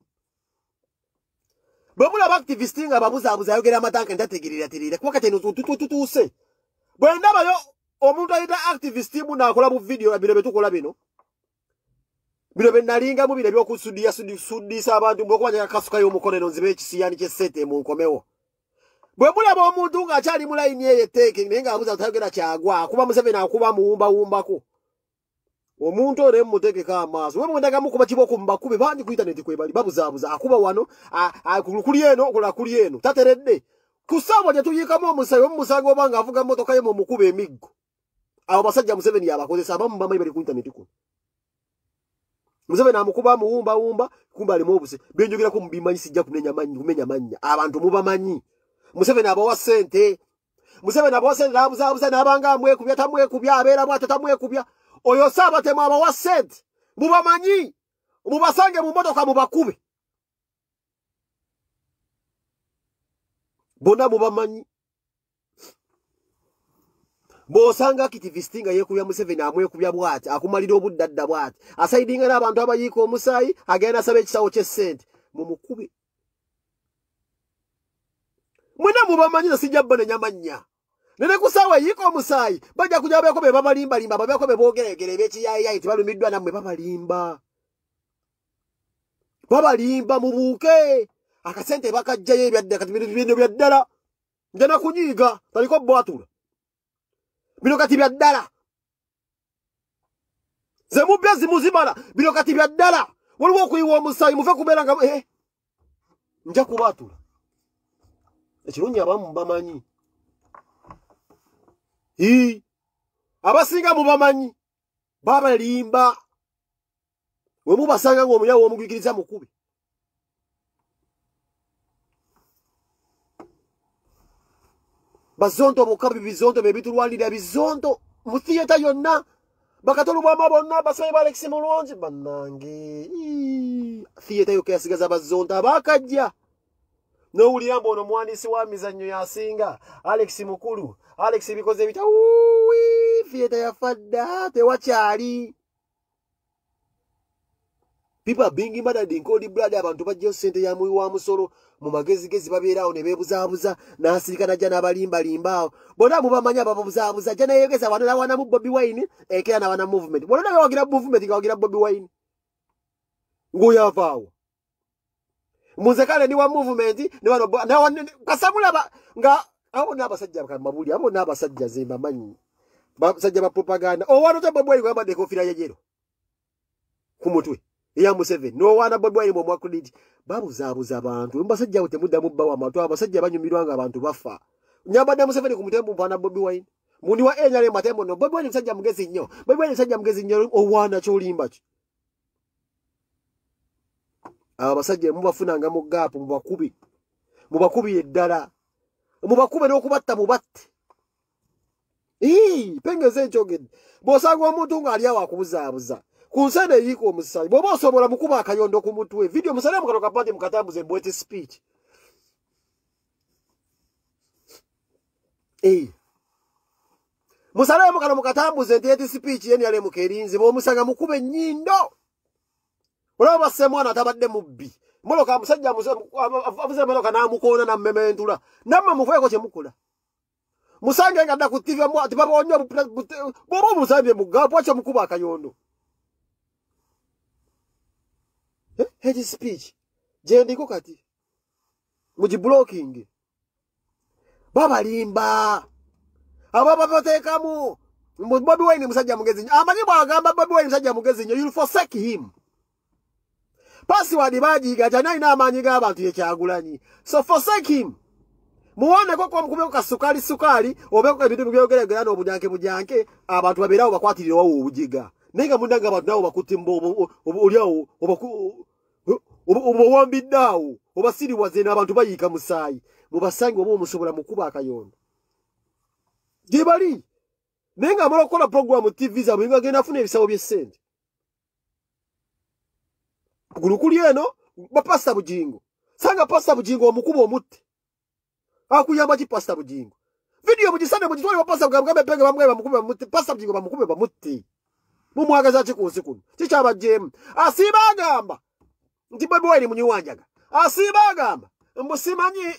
Bamula activist nga babuzabuza yogera amatanka ndategerera kuba kateno tutuse bwenda bayo omuntu ayita activist mu nakola bu video bino betukola bino benalinga mu bino byokusudisa abantu mbokubanya kasuka yo mukoneno nzibe ekisiyani kyesete mu nkomewo bwebula ba omuntu nga akyali mu line ye teke nenga abuza tayogera kyagwa kuba Museveni akuba muwumbako omuntu ore muteke kamaso we mwendaga mukuba kiboko mbakube bandi ku internet kwebali babuzabuza akuba wano kuli eno tateredde kusabo je tuyikamu omusayo omusango banga avuga motoka ye mu mukube emiggo abo basajja Museveni yabakozesa abamu bamayi bali ku internet ku Museveni amukuba muwumba kumbali mobuse benjogera ko mubimanyi sijja kumenya manyi abantu mubamanyi Museveni abawa sente abuza nabanga amwekubya tamwekubya abeera bwata tamwekubya oyo saba tema abawa sente mubamanyi mubasange mu motoka mubakube bona mubamanyi bosanga activistinga yekubya Museveni amwekubya bwati akumalira obuddadda bwati asaidinga n'abantu abayiko omusayi agenda sabe ekisawo ky'essente mumukube mwena mubamanyi nasijja bbone nyamanya nene kusawa yiko omusayi bajja kujja beko be babalimba babeko be bogeregere bekiyayi tibalumiddwa namwe babalimba mubuuke akasente bakajjayo ebyadda kati bino byaddala njana kunyiga taliko bwatula bino kati byaddala ze mubyazi muzimala bino kati byaddala waliwo okuyiwa omusayi muve kubeera nga nja kubatula ekirungi abamu bamanyi abasinga mubamanyi babalimba we mubasanga ng'omulyawo omugwikiriza mukube bazonto mukabi bizonto bebitulwanirira bizonto mu theater yonna bakatolu bwama bonna basayi ba Alex Mulonzi bannange theater yokka yasigaza bazonto abakajja n'owulira mbu ono muwandiisi wa mizannyo yasinga Alex mukulu Alex bikoze bita theater yafadda tewakyali people are being murdered in cold blood abantu bajja sente ya muyi wa musolo mu magezi babeerawo ne beebuzaabuza n'asirika najja n'abalimba bona mubamanya babuzaabuza jja nayegeza wano nawana mu Bobi Wine ekera nawana movement bona nawe wagira movement ngawagira Bobi Wine ng'oyavaawo muzekale ni wa movement ni wano kasamula nga abo n'abasajja bakamabuli abo n'abasajja zemba manyi basajja ba propaganda owano te Bobi Wine kwambadde kofira yejero ku mutwe ya Museveni no wana Bobi Wine mu credit babuzabuza abantu mbasajja butemudda mubba wa matwa abasajja banyumirwa nga abantu bafa nyabadde Museveni ku mutembo mpana Bobi Wine mundi wa enyale matembo no Bobi Wine musajja mugezi nnyo Bobi Wine musajja mugezi nnyo owana kyolimba ki abasajja mubafunanga mu gap mubakubi eddala mubakube n'okubatta mubatte pengeze nkyogedde bw'osanga omuntu ng'ali awo akubuzaabuza ku nsende eyiika omusayi bw'oba osobola mukuba akayondo ku mutwe vidiyo musale mukano kapande mukatambuze mbwete speech musale mukano mukatambuze nti eti speech yeni yale mukerinzi bw'omusanga mukube ennyindo olaba basse mwana atabadde mubbi moloka musajja avuze moloka n'amukoona n'ammementula nammwe muveeko kye mukola musange nga dda ku TV ati babonye bw'oba musambye mu gaapu wakyo mukuba akayondo hate speech jendiko kati mugiblocking babalimba ababa batekamu Bobi Wine musajja mugezi amanyi bwagamba Bobi Wine musajja mugezi nnyo you'll forsake him password bajiga jana ina amanyi g'abantu yekyagulanyi so forsake him muone ko mukubeko kasukali obeko ebintu byogeragera n'obunyanke abantu baberawo bakwatirira wawo obujiga nenga mundanga abantu nawo bakutimbo oliawo obawambiddawo obasiriwaze n'abantu bayiika musaayi mubasange oba omusobola mukuba akayondo gye bali nenga amala okukola program TV zaabwe nga agenda afuna ebisawo by'essente gulukuli eno bapasta Bujingo sanga pasta Bujingo omukuba omutte akuyamba ki pasta Bujingo video mujisane mujitwale bapasta kugambe penge bamwe bamukube bamutte pasta Bujingo bamukube bamutte mumwagaza ki kunsi kuno kikyaba jemu asiba agamba nti Bobi Wine munyiwanjaga asiba agamba mbusimanyi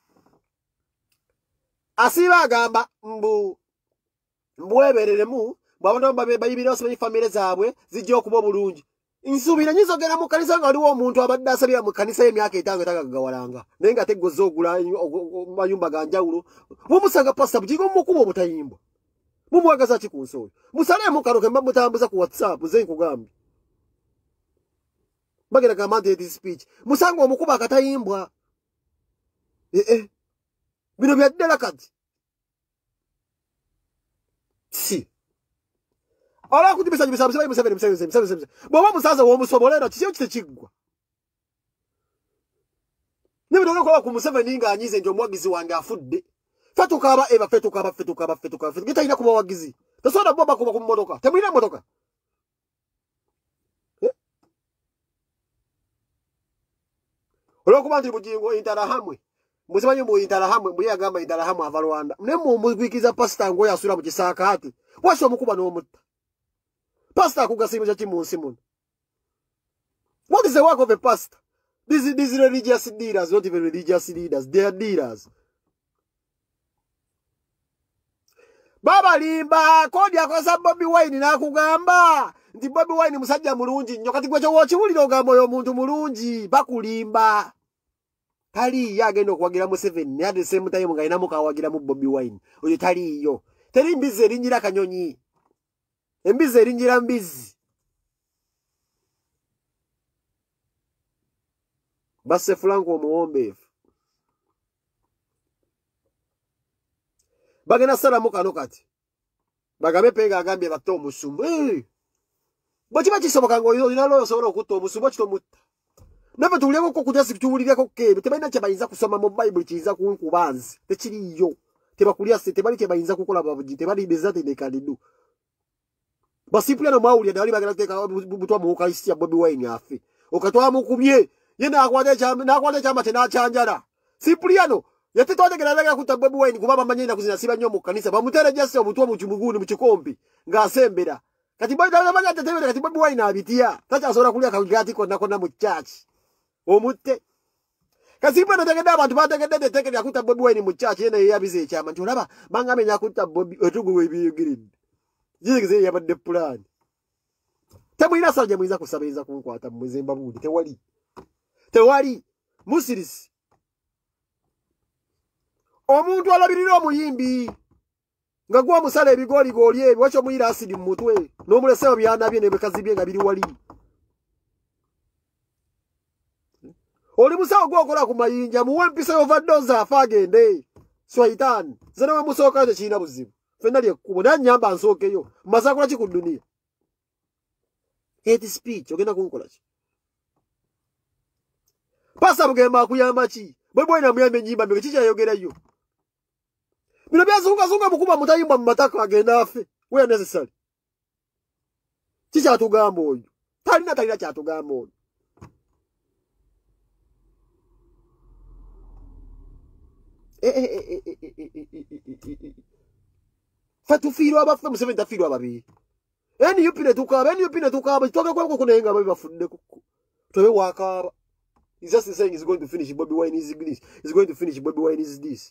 asiba agamba mbwebereremu bw'abantu bayibira osemanyi famire zaabwe zijja okuba bulungi insubira nyizogera mu kanisa nga aliwo omuntu abadde asabira mu kanisa y'emyaka 5 etagagawalanga naye nga teggoze ogula mayumba ga njawulo mumusanga pasta Bujingo mukuba obutayimba mumwagaza ki ku nsi oyo musale mukaroke mutambuza ku WhatsApp nze nkugambye bagera gamba nti speech musanga omukuba akatayimbwa bino bya ddala kati si ala kutibisa Museveni bw'oba musaza w'omusobolera kiki kitekiggwa nibitoka kola ku Museveni ng'anyize nti omuwagizi wange afudde fe tukaaba gitalina kuba wagizi tosobola boba kuba ku mmotoka temulina mmotoka olwokuba nti Bujingo intarahamwe musimanyi mu intarahamwe mbuye agamba intarahamwe ava Rwanda ne mumugwikiza pasta ngo yasula mu kisaakaati washo omukuba n'omutta pastor kugasimija ki munsi muno what is the work of a pastor these religious leaders not even religious leaders they are leaders baba limba kodi akosa Bobi Wine nakugamba nti Bobi Wine musajja mulungi nnyo kati gwe kyo wokiwulira ogamba oyo omuntu mulungi bakulimba tali yagenda okuwagira Museveni at the same time nga ina mukawagira mu Bobi Wine oyo taliyo teri mbizi erinnyira kanyonyi embizi erinnyira mbizi basse Franco omuwombeefu bagenda salamu kano kati bagambe penga agambye batta omusumbu bwe kiba kisoboka ng'olina looyo osobola okutta omusumbu kitomutta naffe tuwulireko ko kujasi tuwulireko keebyo tebalina kye bayinza kusoma mu Bayibuli kiyinza kunkubanzi tekiriyo tebakulya se tebali kye bayinza kukola babuji tebali bezatendekanidu Basipuliano mawulira dali bagala teka butwa mu Ukaristiya Bobi Wine afe okatwa mukubye ye nakwade chama tena chanjara Sipuliano yatitwategera kuta Bobi Wine kuba bamanyenda kuzina siba nnyo mu kanisa bamutere jase obutwa mu kimuguni mu kikombi ngasembera kati boy dali bagala tetebera kati Bobi Wine abitia tacha asobola kulya kagati konna mu church omutte Kasipuliano tegedde abantu bategedde tekera kuta Bobi Wine mu church yene yabize ekyama nti olaba bangamenya kuta Bobi otuguwe biyigiridde Jigize yabadde plan. Temulina sajja mwiza kusabiriza kunkwata mwezemba budi tewali musirisi omuntu alabirira omuyimbi nga gwa musala ebigoli ebyo wacho muyira asidi mu mutwe n'omuleseo byana bye ne bekazi bye nga biri wali Oli musawo gwokola ku mayinja muwe mpisa overdose afa agende. Swaitan. Zana we musoka nje china buzibu. Fenna lyekkubo nanyamba nsookeyo. Masakola ki ku dunia. Hate speech ogenda kunkola ki? Pasa bugema kuyamba ki? Bwe na muyambe nyimba mbeke kicha yogerayo. Bino byazunga mukuba mutayimba mu mataka agenda afe. We necessary. Kicha atugamba oyo. Talina kyatugamba oyo. Fatufiro abafe Museveni tafiro ababi. Eni yupine tukaba toka kwa kunenga ababi bafudde kuko. Tobe wakaba. He's just saying he's going to finish Bobi Wine is this. He's going to finish Bobi Wine is this.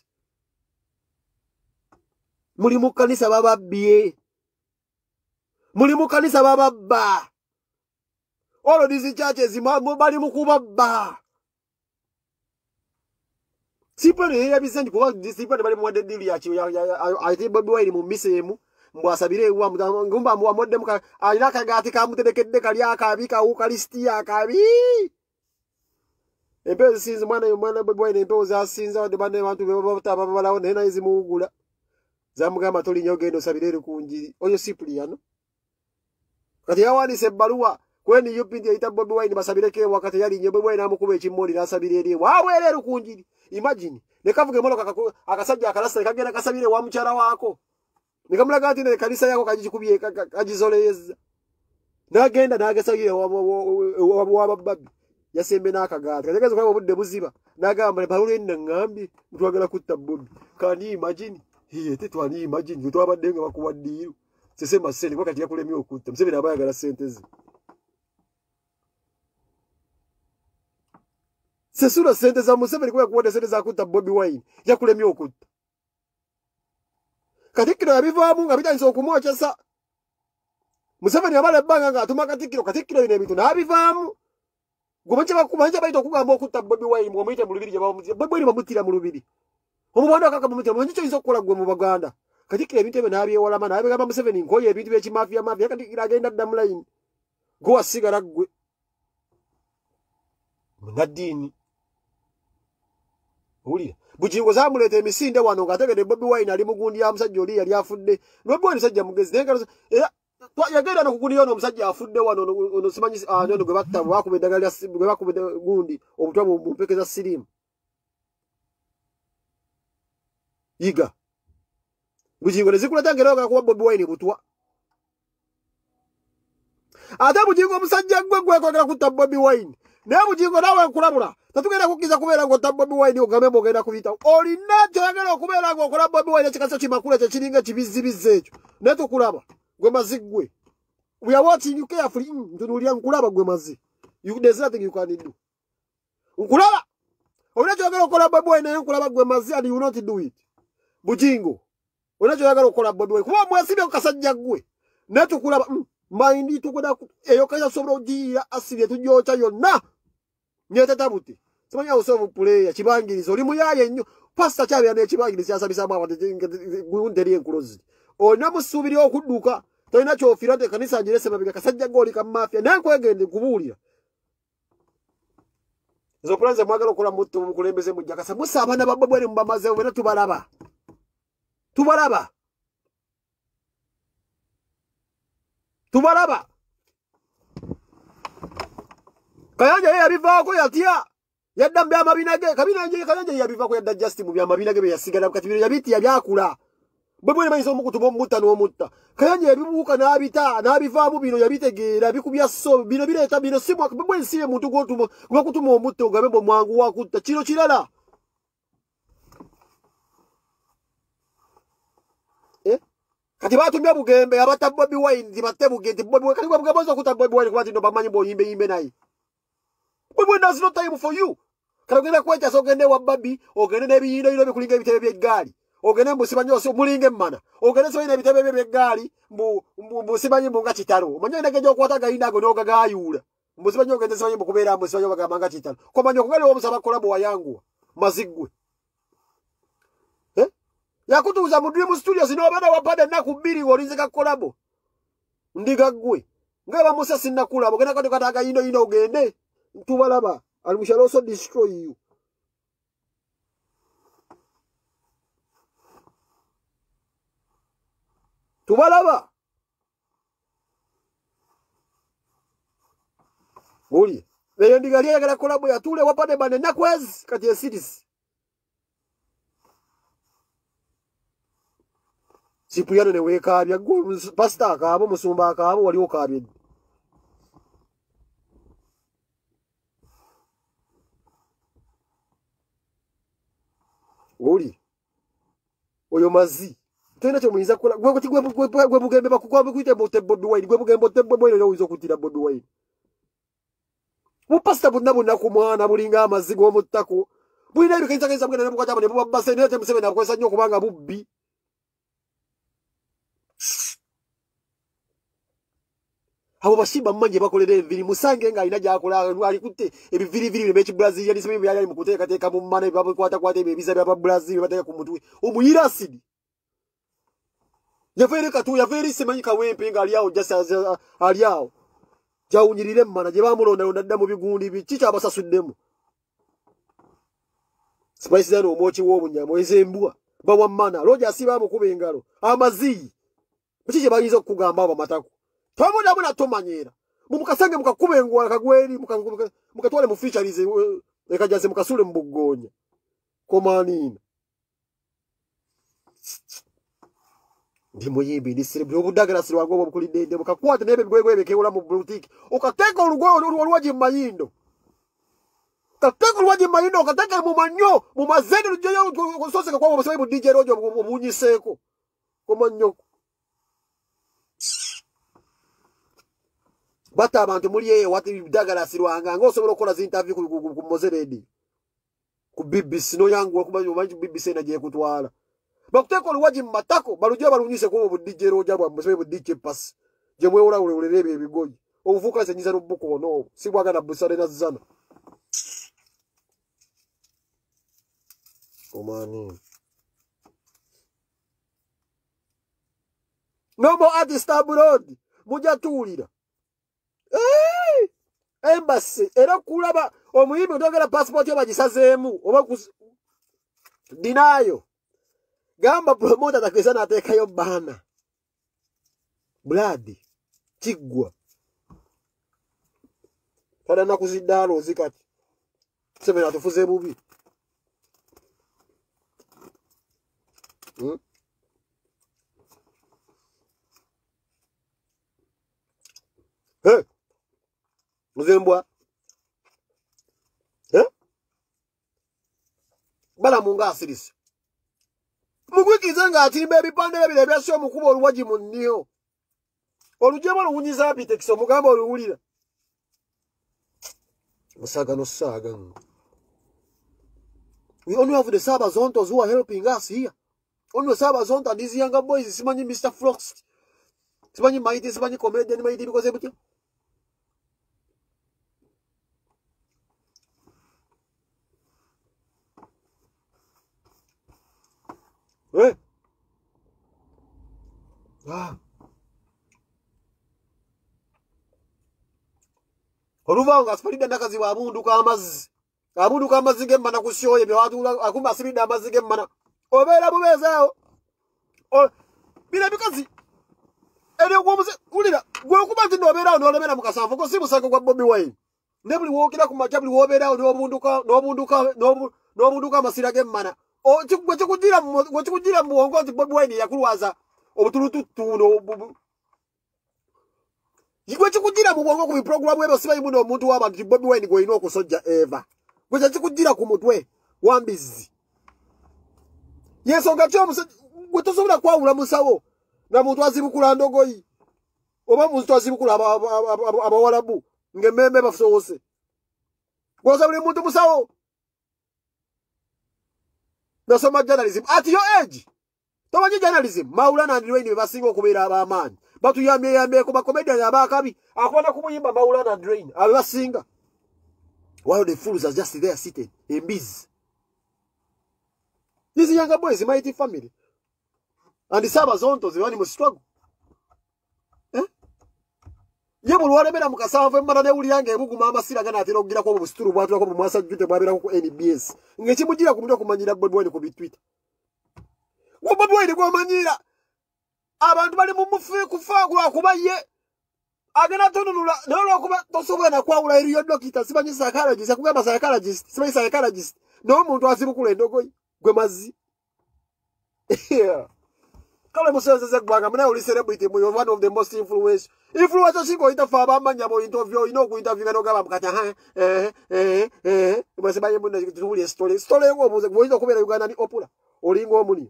Muri mu kanisa bababbiye. Muri mu kanisa bababba. All of these churches bali mu kubabba. Sipane ya bisendi kuba disipane bali mu deal ya ati Bobi Wine mu misemu mbwasabire wa ngumba mu modde muka alaka gati ka mutedekedde kali akabika ukalistia akabi. Empezo sinzi mwana Bobi Wine empezo za sinza wade bane bantu baba balawo nena izimugula. Zamugamba toli nyogendo sabire kunjiri. Oyo Cipriano. Kati yawani sebbaluwa kweni yupindi yaita Bobi Wine basabireke wakati yali nyo Bobi Wine amukube ekimoli nasabire eri. Wabwere rukunjiri. Imagine nekavuge molo akasajja akalasa kagenda kasabire wa mchara wako. Nikamulaga ati ne kanisa yako kajikubiye kajizoleyeza. Nagenda nagasagire wa babbi. Yasembe nakagata. Kageze kwa budde buziba. Nagamba balule ngambi mutwagala kutta Bobi. Kani imagine. Hiye twani imagine twabaddenga bakuwaddiyo. Sesema sente kwa kati yakulemye okutta. Museveni abayagala sente ze. Sesura sente za Museveni kwa kuwada sente za kutta Bobi Wine. Yakulemye okutta. Katikiro yabivaamu nga bitanso okumwocha sa. Museveni abale banga nga atuma katikiro ine bitu nabivaamu. Gomanche bakumanja baito kugamba okutta Bobi Wine mwamuyite mu lubiri jabamuti. Bobi Wine bamutira mu lubiri. Omubanda akakabamutira mu nyicho izo kola gwe mu Baganda. Katikiro ebintu ebe nabye walama nabe gamba Museveni nkoye ebintu bye kimafia katikiro agenda ddamu line. Go asigala gwe. Munadini. Uli bujingo zamulete emisinde wano ngategede Bobi Wine ali mugundi ya musajja oli yali afudde. Bobi Wine sajja mugezi nenga yagenda nokugundi yono musajja afudde wano ono simanyi nyono gwe batta bakubeddagali gwe bakubedda gundi obutwa mu mpekeza sirimu. Yiga. Bujingo nezikuleta ngeroga kuba Bobi Wine butwa. Ata bujingo musajja gwe kwagala kutta Bobi Wine. Naye bujingo nawe nkulabula. Tatugenda kukiza kubeera ngo Bobi Wine ogambe ogenda kubita. Olina kyagala okubeera ngo okola Bobi Wine kikaso kimakula kye kiringa kibizibize ekyo. Ne tukulaba. Gwe mazigwe. We are watching you carefully. Ntunulia nkulaba gwe mazi. There's nothing you can do. Nkulaba. Olina kyagala okola Bobi Wine nkulaba gwe mazi and you not do it. Bujingo. Olina kyagala okola Bobi Wine. Kuba mwasibye okasajja gwe. Ne tukulaba. Maindi tukoda eyo kaya sobra ojiya asibye tujyocha yonna. Nyete tabuti. Simanya usovu player kibangirizo oli muyaye nnyo. Pastor chabe ya kibangirizo yasabisa mwa gunderi enklozi. Ona musubiri okudduka. Toina kyo ofirante kanisa ajirese mabiga kasajja goli kamafia. Nankwegende kubulira. Zo planze mwagala okola mutu mukulembeze mujja kasa musa abana bababwere mbamaze wena tubalaba. Tubalaba. Tubalaba. Kayanja yabivaako yatia. Yadda mbya mabinage kayanja yabivaako yadda justice mu bya mabinage be yasigala katibiro yabiti yabyakula. Bwe mayinza mukutumo mutta n'omutta. Kayanja yabibuuka n'abivaamu bino yabitegeera bikubya so bino bireeta bino simwa bwe nsiye muntu gwotumo gwakutuma omutta ogambe mwangu wakutta kino kirala. Kati batumya bugembe abata Bobi Wine dibatte bugenti Bobi Wine kali bwabugaboza kuta Bobi Wine kwati ndo bamanyi bo yimbe nayi. Bobi Wine does not time for you. Kali ogenda kwecha so ogende wa babi ogende nebiyindo ilo bikulinga ebitebe by'eggali. Ogende mbusimanyo so mulinge mmana. Ogende so ine ebitebe by'eggali mbusimanyi mbunga kitalo. Omanyi ndegejo okwata inda go noga gayula. Mbusimanyo ogende so yimbu kubeera mbusimanyo bagamanga kitalo. Komanyo kugali omusaba kolabo wayangu mazigwe. Yakutuza mu Dream Studios n'obana wapada nakubiri olinzeka kolabo. Ndiga gwe. Ngaba musa sinnakulabo gena kati kataga ino ogende. Tubalaba. and we shall also destroy you. Tubalaba. Uli. Eyo ndigali yagala kolabo ya tule wapade bane nakwezi kati ya cities. Cipriano ne wekabya go pastor akabo musumba akabo wali okabye. Uli. Oyo mazi. Tena cyo muyiza kola gwe kuti gwe bugembe bakukwambe kuite bote Bobi Wine gwe bugembe bote Bobi Wine oyizo kutira Bobi Wine. Mupasta bunabuna ku mwana bulinga amazigo omutako. Bwina bikenza kenza bwina namukwata bane babase nete musebe nakwesa nnyo kubanga bubbi. Abo bashimba mmanje bakolera eviri musange nga ina jakola ali kutte ebiviri bechi Brazil yali sibe byali mukuteka teka mu mane babukwata kwata ebiza bya Brazil bateka ku mutwe omuyira asidi yafere katu yafere semanyika wempe nga aliawo jasa aliawo jawunyirire mmana je bamulonda ndadda mu bigundi bichicha abasasuddemu Spice dano omochi w'obunyamo ezembwa bawa mmana loja asiba mukube engalo amazi bichiche bayizo kugamba aba matako Twamuda muna tomanyera. Mumukasange mukakube ngwa kagweri mukatwale mu featurize ekajaze mukasule mbugonya. Komanina. Ndimo yimbi disire byo budagara siri wango bukuli dende mukakwata nebe bigwegwe bekeula mu boutique. Okateka olugwe olwaji mayindo. Kateka olwaji mayindo okateka mu manyo mu mazende lujeyo kosose kwa basabe mu DJ rojo mubunyiseko. Komanyo. Bata abantu muri ye wati bidagala sirwanga ngosobola okola zinterview ku Mozeredi ku BBC no yangu okumanyo manyi BBC nagiye kutwala bakuteko luwaji matako balujja balunyise ko mu DJ roja bwa musebe mu DJ pass je mweola ulelebe ebigoyi obuvuka senyiza rubuko ono sibwaga na busale na zana omani no more artist abroad mujatulira Embassy era kulaba omuyimbi otogera passport yo bagisazeemu oba dinayo gamba promoter takwesana atekayo bana blood kigwa kada nakuzidalo zikati semena tufuze bubi Muzembwa bala munga asirisi mugwikize nga atimba ebipande ebire byasyo mukuba oluwaji munniyo olujemo luwunyiza apitekiso mugamba oluwulira musaga no saga we only have the Sabazontos who are helping us here only Sabazonto and these younger boys simanyi Mr. Frost simanyi Mighty simanyi comedian Mighty because everything Oluvanga asipalida ndakazi wa abunduka amazi gemmana kusyoye bye watu akumba asibida amazi gemmana obera bubezao bile bikazi eri ogwomuze ulira gwe okuba nti nobera onolemera mukasanvu ko simusako kwa Bobi Wine nebuli wokira ku machabuli wobera n'obunduka amasira gemmana gwe kikugira mu bwongo nti Bobi Wine yakulwaza obutulututuno Yigwe chikugira mu bwongo ku program webo siba yimuno omuntu w'abantu Bobi Wine go ino okusojja eva gwe chikugira ku mutwe wambizi yeso ngacho gwe tosobola kwawula musawo na muntu azibukula ndogoyi oba muntu azibukula abawalabu ngememe bafusowose gwoza buli muntu musawo nasoma journalism at your age tomanyi journalism Maulana and Dwayne basinga okubeera ab'amaanyi batuyamye ku bakomedian abakabi akwana kumuyimba Maulana and Dwayne abasinga while the fools are just there sitting in biz. These younger boys Mighty family and the Sabazontos they want to struggle ye bulwale bera mukasanvu emmana ne uliyange ebuguma amasira gana atera okugira ko obusituru bwatula ko mu mwasa jute bwabira ko NBS ngekimujira kumutwe kumanyira Bobi Wine ku bitwita wo Bobi Wine ko manyira abantu bali mu mufi kufa kuba ye agena tonulula nolo kuba tosobola na kwawula eriyo dokita sibanyi psychologist akugamba psychologist sibanyi psychologist no muntu azibukula endogoyi gwe mazi kale musezeze gbanga mna uli celebrity mu one of the most influential singo itafa abamanya bo interview ino ku interview ngano gaba mukata basebaye muna tuli story ngo muze kuboiza kubera Uganda ni opula olingo omuni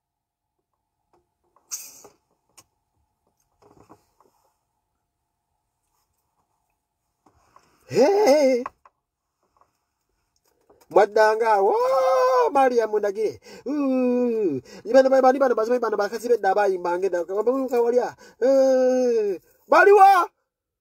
Madanga, oh, Maria Mundagire. Bana bakazi bedda bayimbange da kawalia. Baliwa.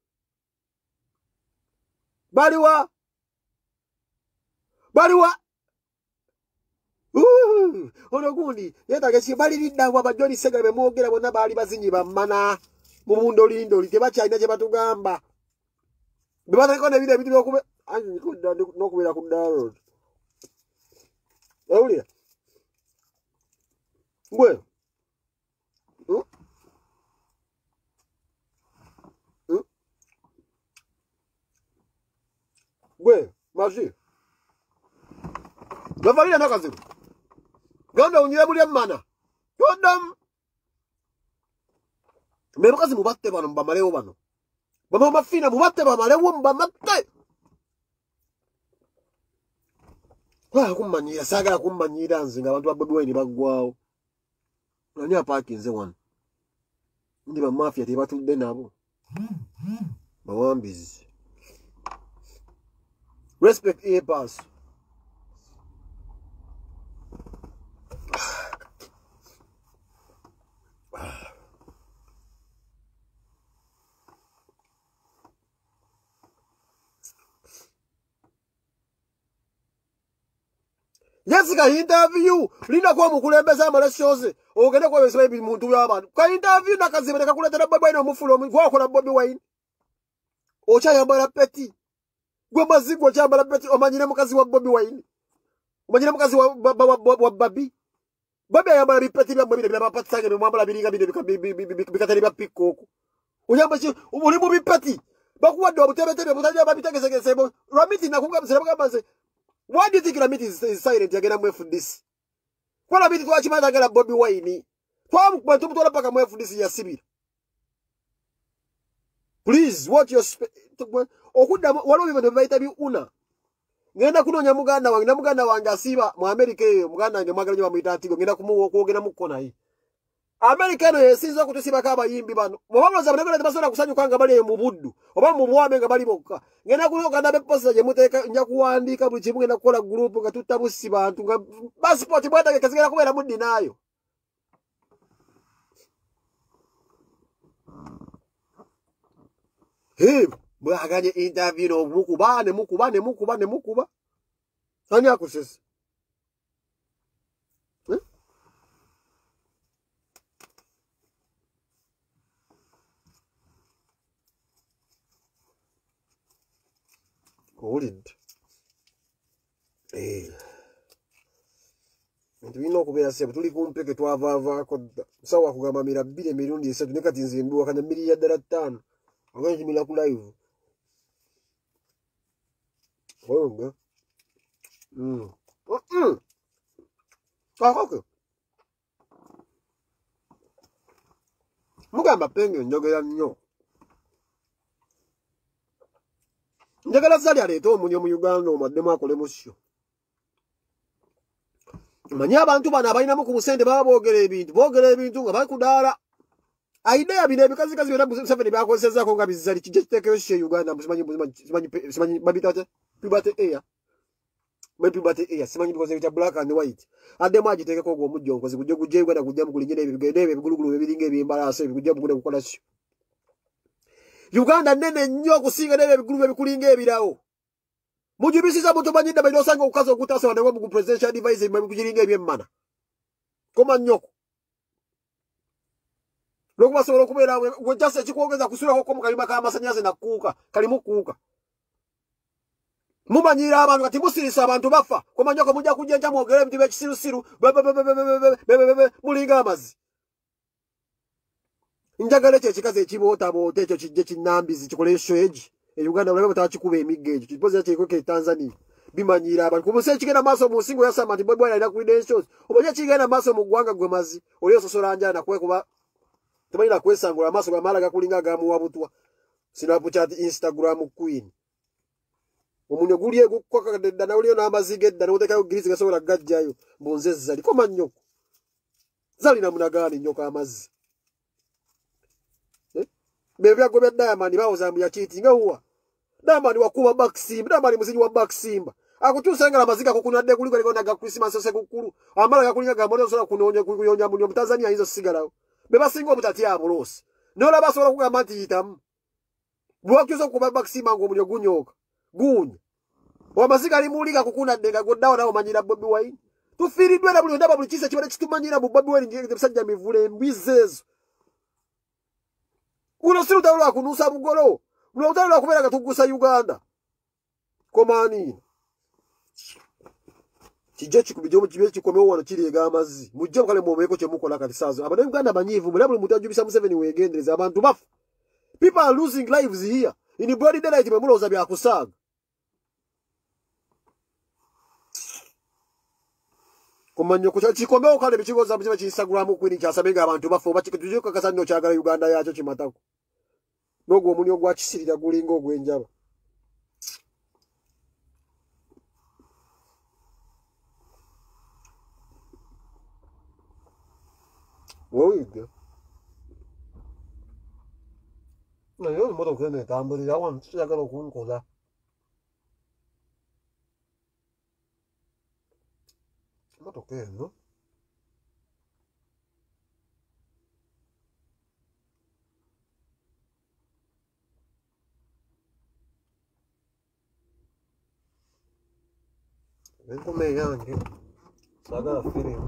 Ono gundi yeta gesi bali lidda wa bajoni sega be mwogera bonna bali bazinyi bamana mu bundo lindo litebachina je batugamba. Bibana ko ne video bitu okube anyi kudda nokubera ku download. Aulia. Bueno. Bueno, maji. Gavalira nakazibu. Ganda unyebuli mana. Yodam. Merukazi mubatte bano mbamalewo bano. Bama mafina mubatte bamalewo mbamatte. Kwa kumanyira saga kumanyira nzinga abantu ba Bobi Wine bagwawo. Nani apakinze wano. Ndi ba mafia tebatudde nabo. Bawambizi. Respect a pass. Yes, ka interview linda kwa mukulembeza amaleshoze ogende kwa besebe muntu by'abantu ka interview nakazibere kakuletera Bobi Wine omufulo gwa kola Bobi Wine ocha yambala peti gwa mazigwa chambala peti omanyire mukazi wa Bobi Wine omanyire mukazi wa Babi Babi yambala bipeti bya Bobi bya bapatsange mwambala biringa bikatari bya pikoko unyamba chi uri mu bipeti bakuwadde obutebetebe butajja babitegezegezebo Ramiti nakungabisira bagabaze. Why do you think Ramiti is silent? You're going to this. What Ramiti to achieve that Bobi Wine? Please, what your what even invite you una? Ngenda kunonya muganda wange asiba mu America eyo muganda wange mwagala nyo bamuyita ngenda kwogera mu kona hii. America no yesinza kutusiba kaba yimbi bano. Mubabaloza banegole tebasona kusanyuka nga bali mu buddu oba mu bwame nga bali bokka. Ngenda kulokanda be posta je muteeka nja kuwandika buli kimu ngenda kukola group nga tutabusi bantu nga passport bwata kezigera kubera muddi nayo. Bwaganye interview no mukuba. Ani akusese. Hold. Ntwino kubera sebe tuli kumpeke twavava ko sawa kugamba mira 2 milioni 3 nekati nzimbiwa kana milioni ya $5 anganje mila ku live oyo okay mugamba penge njogera nnyo njagala zali aleeta omunyo mu Uganda omaddemu akole musyo manya abantu bana abalinamu ku busente baba boogera ebintu nga bali kudaala idea bino ebikazi byonna Museveni byakozesezako nga bizali kijja kiteekeyo kye Uganda simanyi babitate puberty air simanyi bikoze ebita black and white addemu agiteekeko ogwo omujja omukozi gujja gujja Uganda gujjamu kulinnya ebigende ebigulugulu ebiringa ebyembalaso ebigujja mugenda kukola kyo Uganda nene nnyo okusinga n'ebyo ebigulu ebikulinga ebirawo. Mujubisiza muntu banyinda balina osanga okukaza okutaasa wanewo mu presidential advisor mu kugiringa ebyemmana. Koma nnyoko. Nokubasobola okubeera we jase kikwogeza kusulako ko mu kalima k'amasannyalaze nakkuuka kalimu kuuka. Mumanyira abantu kati musirisa abantu bafa komanya ko mujja kujja mwogere ebintu by'ekisirusiru mulinga amazzi. Njagala ekyo ekikazi ekibootaboota ekyo kijje kinnambizi kikole shwegi Uganda bulabe batakikuba emigga egyo kipoza kyekoko e Tanzania bimanyira abantu ku musi ekigenda maaso mu nsingo yasama nti bwebwana alina credentials obanye kigenda maaso mu ggwanga gwe mazi oli ososola njana kwekuba tebalina kwesangula amaaso gamala gakulinga agamuwabutwa Snapchat Instagram queen omunyo guliye gukwakadda nawuliyo n'amaziga edda n'otekayo girizi gasobola gajjayo mbunze zali koma nnyoko zalina munagaani nnyoko amazzi bebyago bya Diamond bawoza mbu yakiitinga huwa Diamond wakuba backsimba Diamond muzinyi wa backsimba akutusanga amaziga kokunadde kuliko liko na Christmas sose kukulu amala gakulinga gamoto sola kunonya kuyonya mu Tanzania hizo sigalawo beba singo mutati abulosi nola basobola kugamba nti yitamu bwakizo kuba backsimba ngo munyo gunyoka gunya wamaziga alimulika kukunadde nga goddawo nawo manyira Bobi Wine tufiridwe na buli ndaba buli kisa kibale kitumanyira mu Bobi Wine ngeke bisajja mivule mbizezo uno siru tawula kunusa bugolo uno tawula kubera gatugusa Uganda komani kijje kikubijo kibe kikomewo wano kiriega amazi mujje kale mubeko kye mukola kati sazo abana Uganda banyivu mulabuli mutajubisa Museveni wegendereza abantu bafu people are losing lives here in broad daylight bemuloza bya kusaga komanyo kucha kikombewo kale bikigoza biziba Instagram kwini kyasabega abantu bafu bakikituje kakasano kyagala Uganda yacho kimatako nogo omunyo gwa kisirira gulinga ogwenjaba woiga na yo moto kwene tambulira wan kyagala okunkola moto kwene vengo me yange sagala film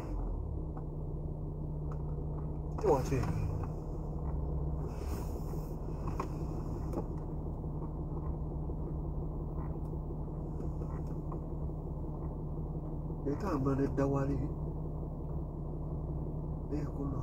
tuache etamba nedawali ekuma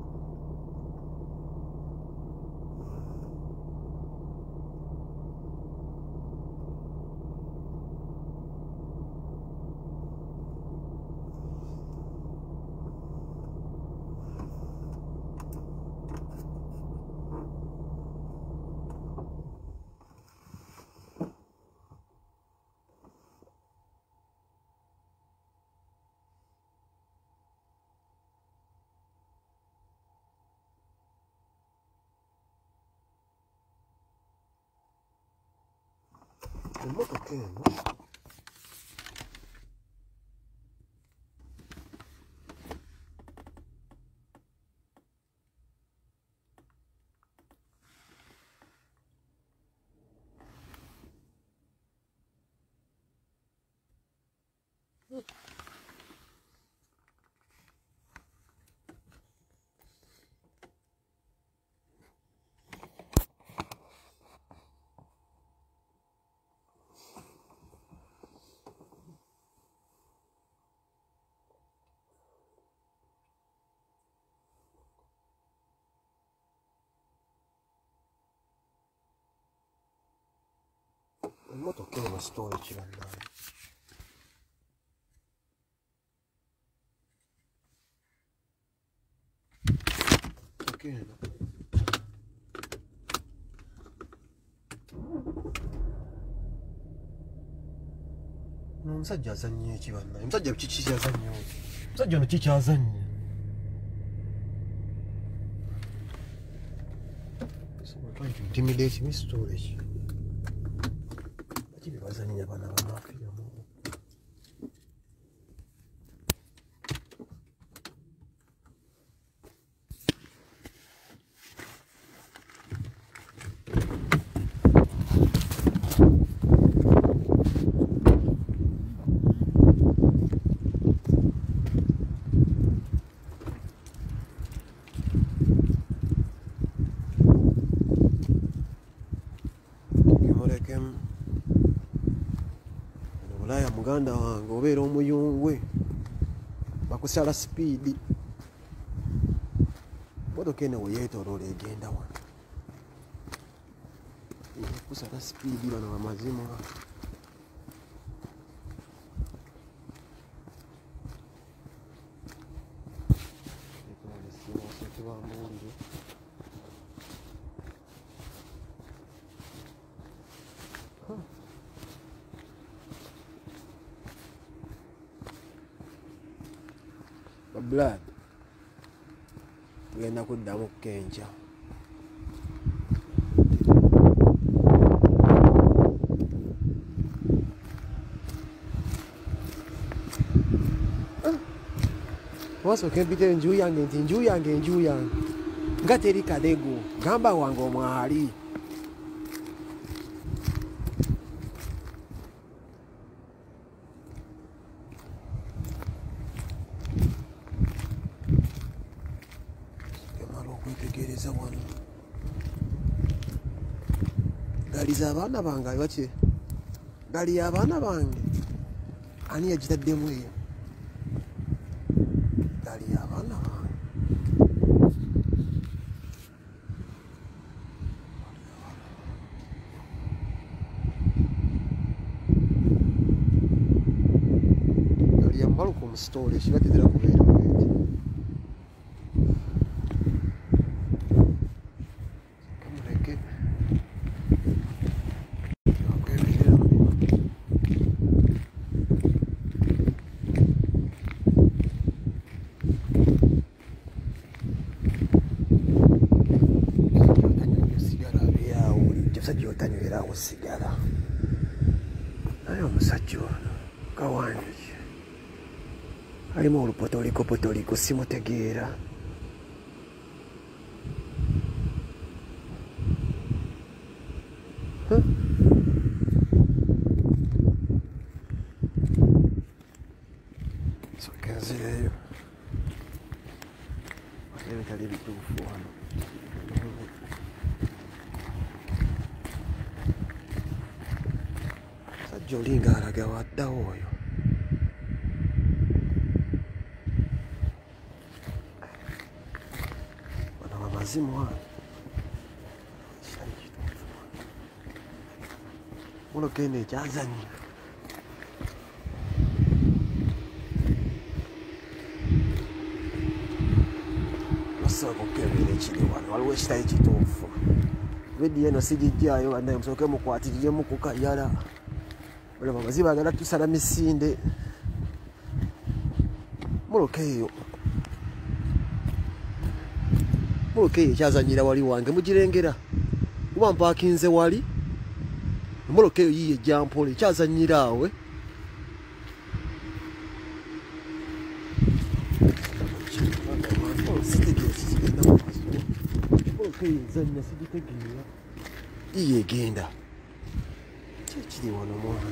el moto que no el moto que no estoy girando que no omusajja azannyo ekibannaye omusajja kiki kyazannyo omusajja ono kikyazannyo trying to intimidate me storage baki bebazannya abaana bamafia mu muganda wange obeera omuyungwe bakusala sipiidi motoka eno weyeetoloola egenda wano kusala sipiidi bano bamazima blood tugenda kuddamu kukenca wasooka empita enju yange nti enju yange nga teri kadego gamba wange omwali okwetegereza wano galiza abaana bange baki gali abaana bange ani yagitaddemu eyo gali abaana bange gali yambaluka omusitole ekibatetera kubeera bweti otanywerawo sigala naye omusajja ono kawandiike alimu olupotoliko simutegeera soka nzireyo ebitali bituufu wano jolinga alaga waddawo oyo bano bamazimu ano muloka eno ekyazannya osooka okukebeera ekiri wano waliwo ekitali kituufu bedi eno sigijjaayo bannaye musooke mukwatiriyemu ku kayala olaba abazi baagala tusala misinde muloka eyo ekyazanyira wali wange mugirengera kuba mpaakinze wali muloka eyo yiye ejjampola ekyazanyira awe muloka eyo ezanya sigitegeera yiye egenda kiri wano mwana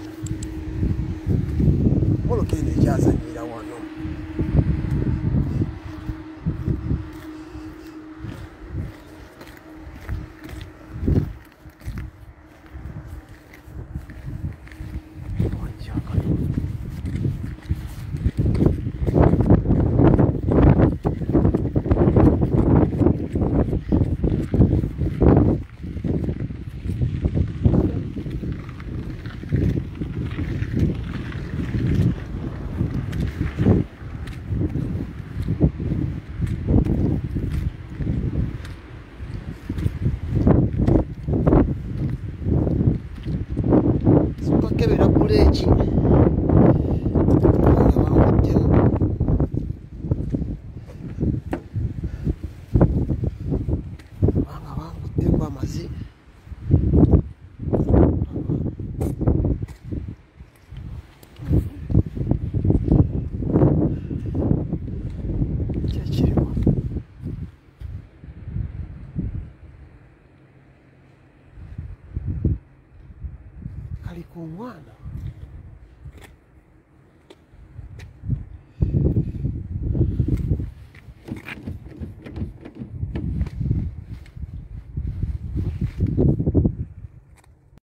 muloka eno ekyazanyira wano kebera buleki banga banguddemu amazi kyekiriwa kali ku mwana